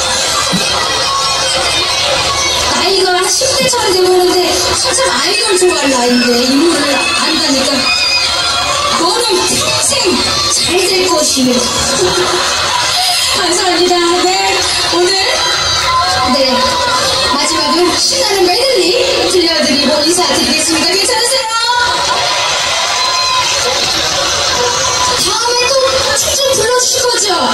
나이가 한 10대처럼 되보이는데 한참 아이돌 좋아할 나이인데 이 노래를 안다니까 너는 평생 잘 될 것이요. 감사합니다. 네 오늘 네 마지막은 신나는 메들리 들려드리고 인사드리겠습니다. 괜찮으세요? 다음에 또 춤 불러주실 거죠?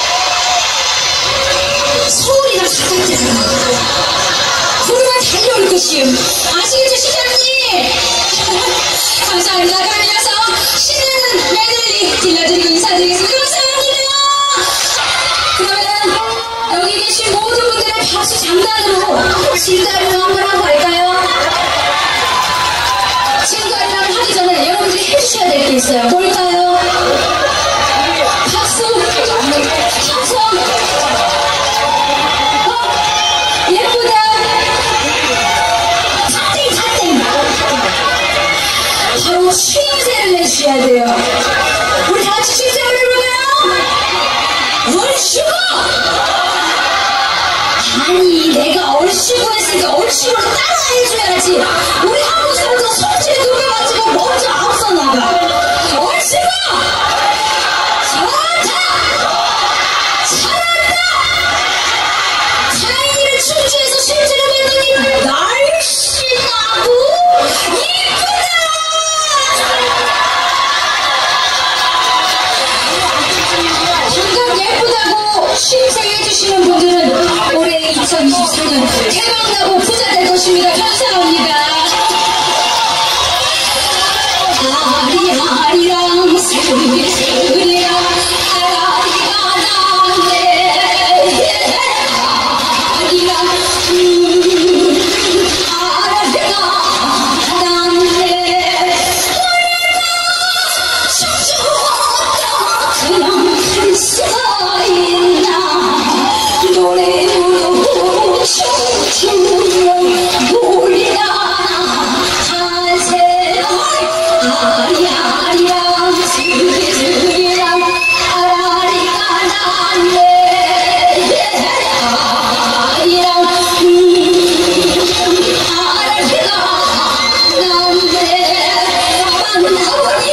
서울이랑 가깝게 부르면 달려올 것이요. 아시겠죠 시장님? 감사합니다. 그럼 이어서 신나는 메들리 들려드리고 인사드리겠습니다. 감사합니다. 그러면 여기 계신 모든 분들의 박수 장단으로 진가리를 한번 하고 갈까요? 진가리를 하기 전에 여러분들이 해주셔야 될 게 있어요. 뭘까요? 박수! 박수! 예쁘다! 파팅! 바로 쉼새를 내주셔야 돼요. 우리 다 같이 쉼새를 해볼까요? 얼씨구! 아니 내가 얼씨구 했으니까 얼씨구를 따라해줘야지. 우리 한국 사람들 솔직히 누벼가지고 먼저 앞서 나가. 얼씨구! 좋다! 잘한다! 타이니를 충주에서 실제로 뵀더니 날씬하고 이쁘다! 방금 예쁘다고 신청해주시는 분들은 올해 2024년 대박나고 부자 될 것입니다. 감사합니다. 아리아리랑 스리스리랑 아라리가 나네. 아리랑 아라리가 나네. 그냥 할 수가 있나. 노래 부르고 춤추며 놀리나 하세. 아리아리랑 스리스리랑 아라리가 나네. 아리랑 아라리가 나네. 만나보니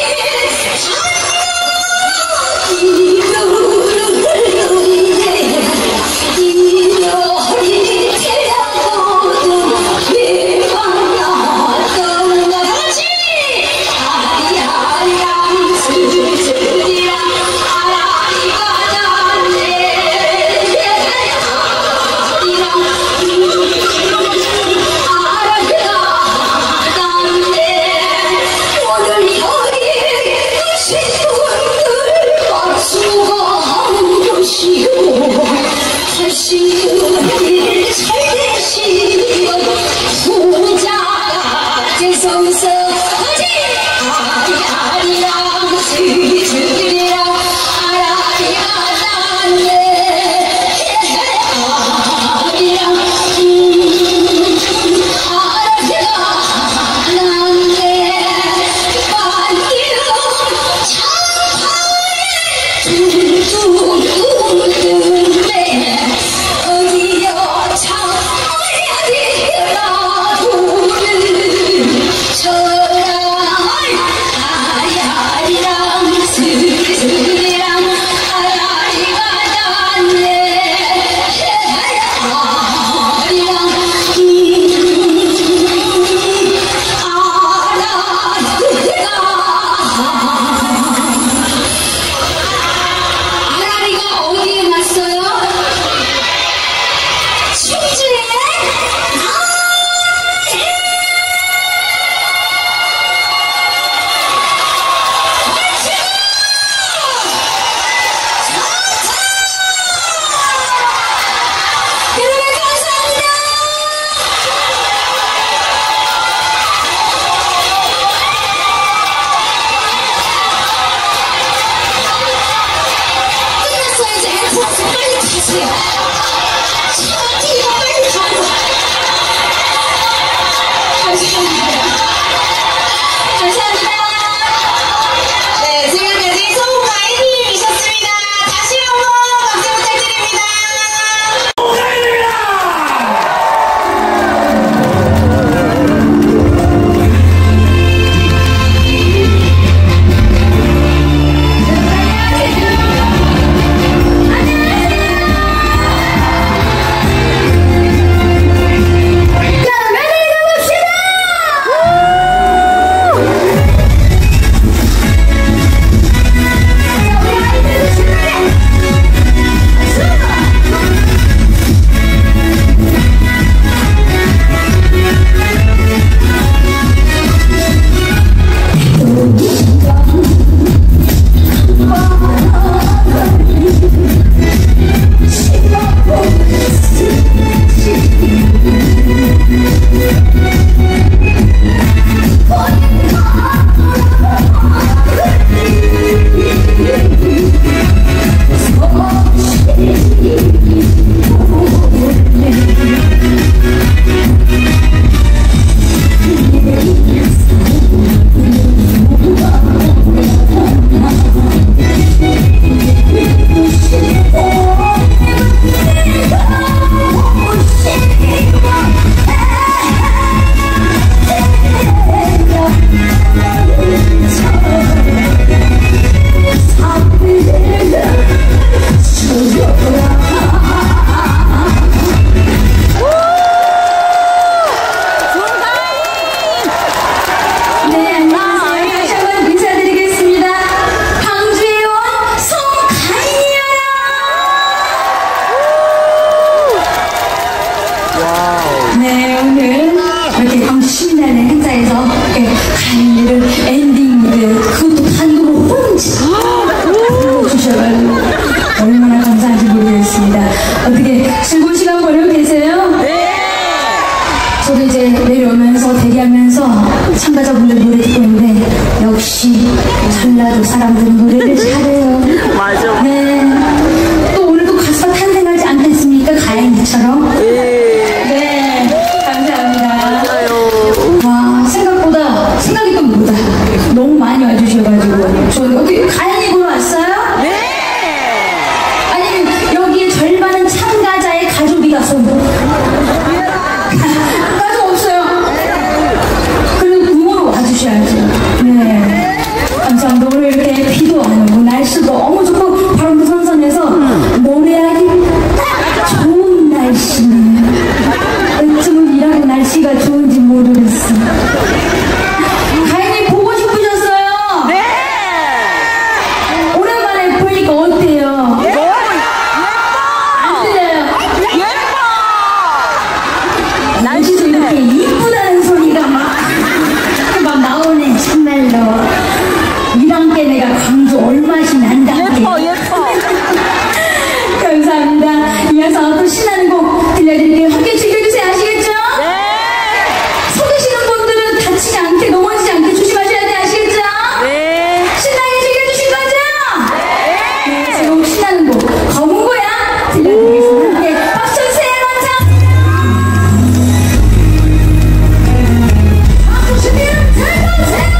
사람들은 노래를 잘해요. 맞아. 네. 또 오늘도 가수가 탄생하지 않겠습니까? 가인이처럼. 네. 감사합니다. 와, 생각보다, 생각이 또 뭐다. 너무 많이 와주셔가지고. 저 어떻게 가인이 보러 왔어요? 네. 아니면 여기에 절반은 참가자의 가족이라서. 가족 없어요. 그럼 부모로 와주셔야죠. 네. 감사합니다. 오늘 이렇게 비도 안 오고 날씨도 너무 좋고 바람도 선선해서 노래하기 딱 좋은 날씨네요. 어쩌면 일하고 날씨가 좋은지 모르겠어. 가인이 보고 싶으셨어요? 네. 오랜만에 보니까 어때요? 안 들려요? 날씨도 이렇게 이쁘다는 소리가 막 나오네. 정말로 1학년 내가 광주 올맛이 난다. 예뻐. 감사합니다. 이어서 또 신나는 곡 들려드릴게요. 함께 즐겨주세요. 아시겠죠? 네. 속으시는 분들은 다치지 않게 넘어지지 않게 조심하셔야 돼. 아시겠죠? 네. 신나게 즐겨주실 거죠? 네. 지금 신나는 곡 검은 고양 들려드리겠습니다. 함께 박수 주세요. 박수 주시면 들려주세요.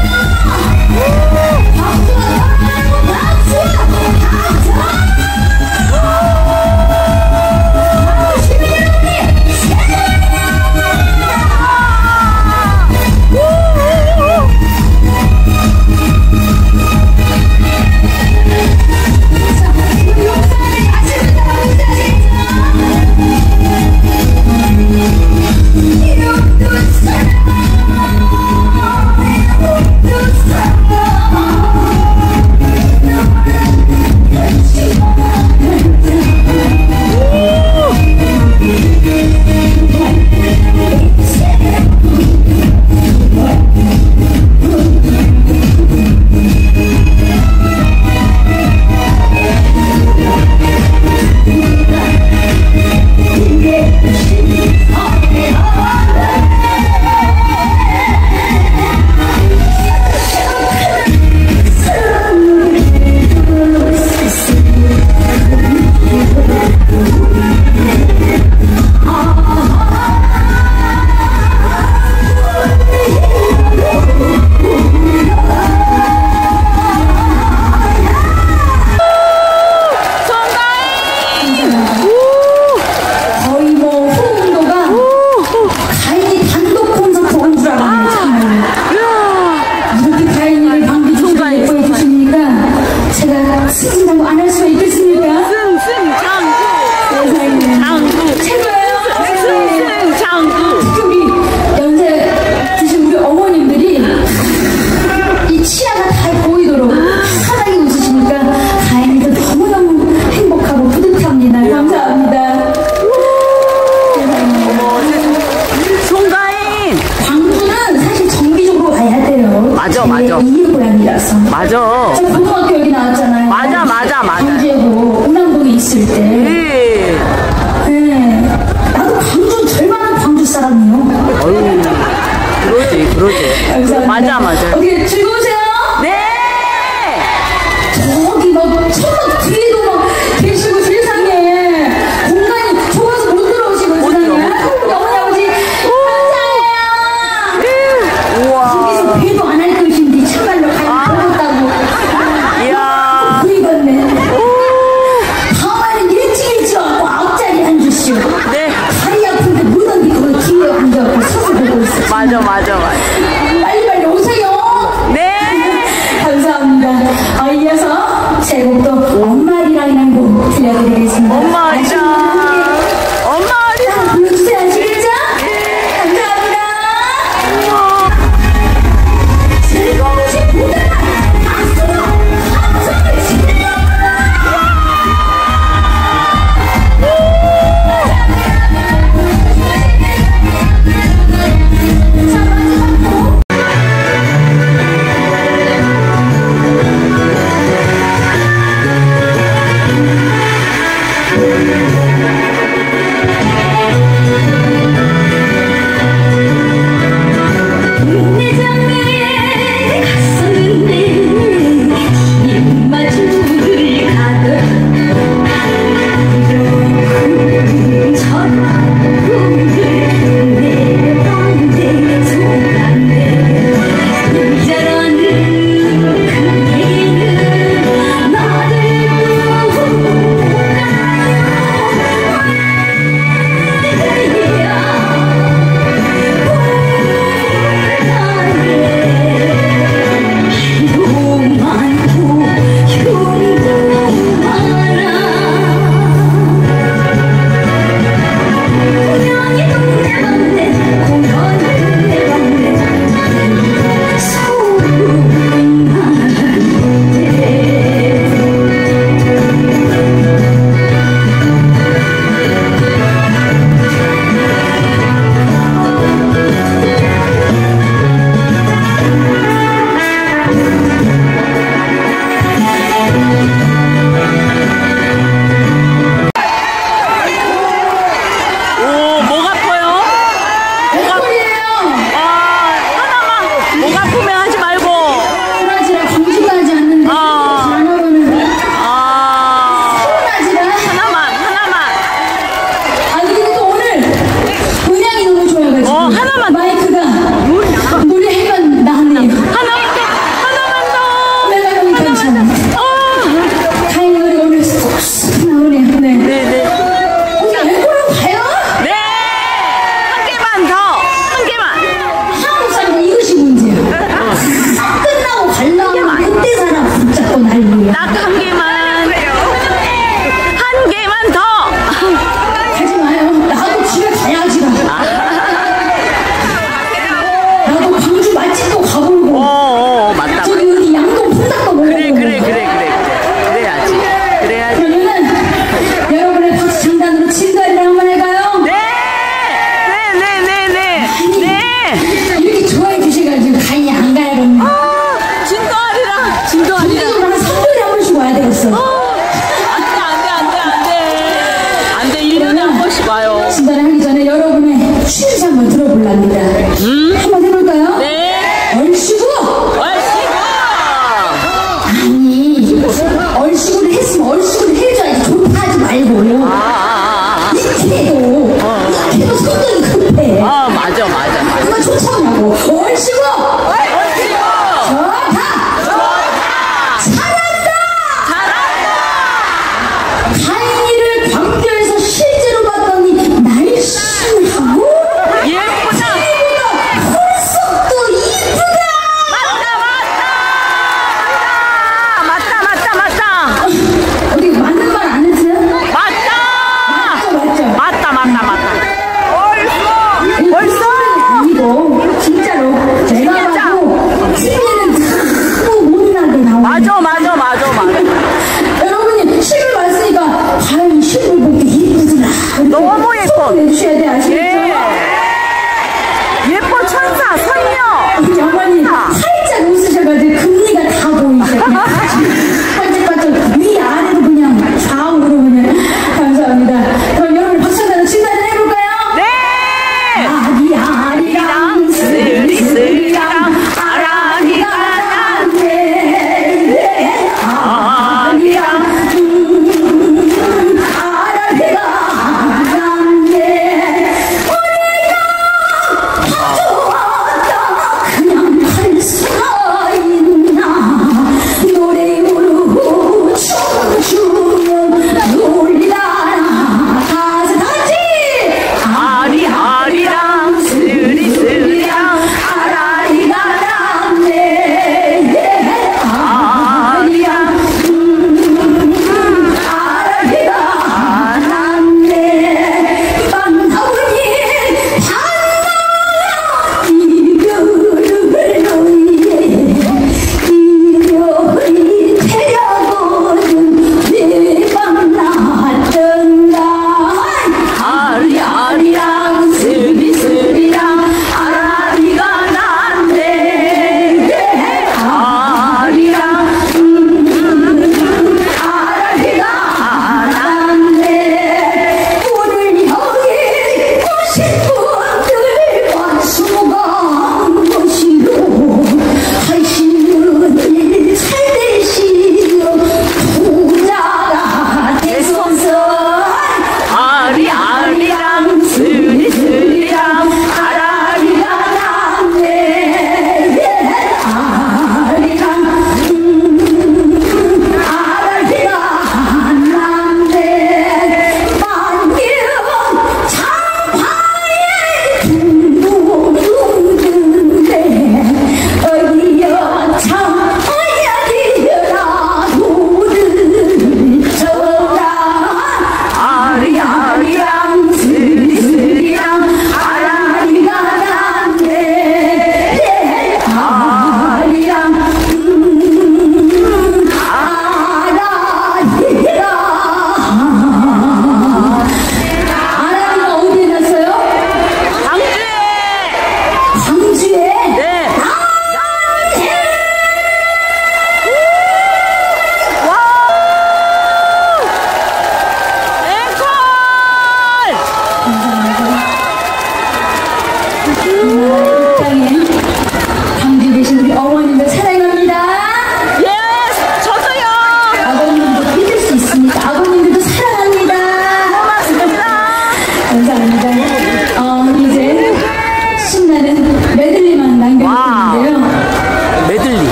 맞아. 이유고양이라서. 맞아. 저 고등학교 여기 나왔잖아요. 맞아. 광주고 운남동에 있을 때. 네. 나도 광주 절반은 광주 사람이요. 어휴, 그러지. 감사합니다. 맞아. 어떻게 즐거우세요? 네. 저기 막 천막 뒤에도 막 계시고 세상에 공간이 좁아서 못 들어오시고 세상에. 우리 어머니 아버지 감사해요. 우와. 여기서 배도 안 할 것인데 참말로 가야겠다고. 이야. 그리겠네. 다음에는 일찍 와고 앞자리 앉으시오. 네. 다리 아픈데 못 앉고 그 뒤에 앉아서 서서 보고 있어. 맞아. 빨리 오세요. 네. 있어. 안 돼. 1년에 한 번씩 와요. 진단을 하기 전에 여러분의 취지 한번 들어볼랍니다. 한번 해볼까요? 네. 얼씨구! 아니, 얼씨구를 했으면 얼씨구를 해줘야지. 좋다 하지 말고. 이렇게도 성격이 급해. 맞아. 그거 좋다고. 얼씨구! 좋다! 잘한다! 다행히를 광주에서 실제로 봤더니 날씬하고 예쁘다. 홀썩 또 이쁘다! 맞다. 어디 맞는 말 안 했어요? 맞죠? 벌써. 아니고 진짜로 제가 봐도 TV에는 자꾸 못나게 나오고 맞아. 여러분이 실물 봤으니까 다행히 실물 보기 이쁘구나. 너무 예뻐. 내주셔야 돼. 아시겠죠? 예뻐 천사 선녀. 양반이 살짝 웃으셔가지고 금리가 다 보이셔. 반짝반짝 위아래로 그냥 좌우로 그냥. 감사합니다. 그럼 여러분 박수 한번 진단을 해볼까요? 네. 아리아리랑 스리스리랑 아라리가 난데 아리랑 아라리가 난데 우리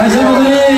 다시 한 번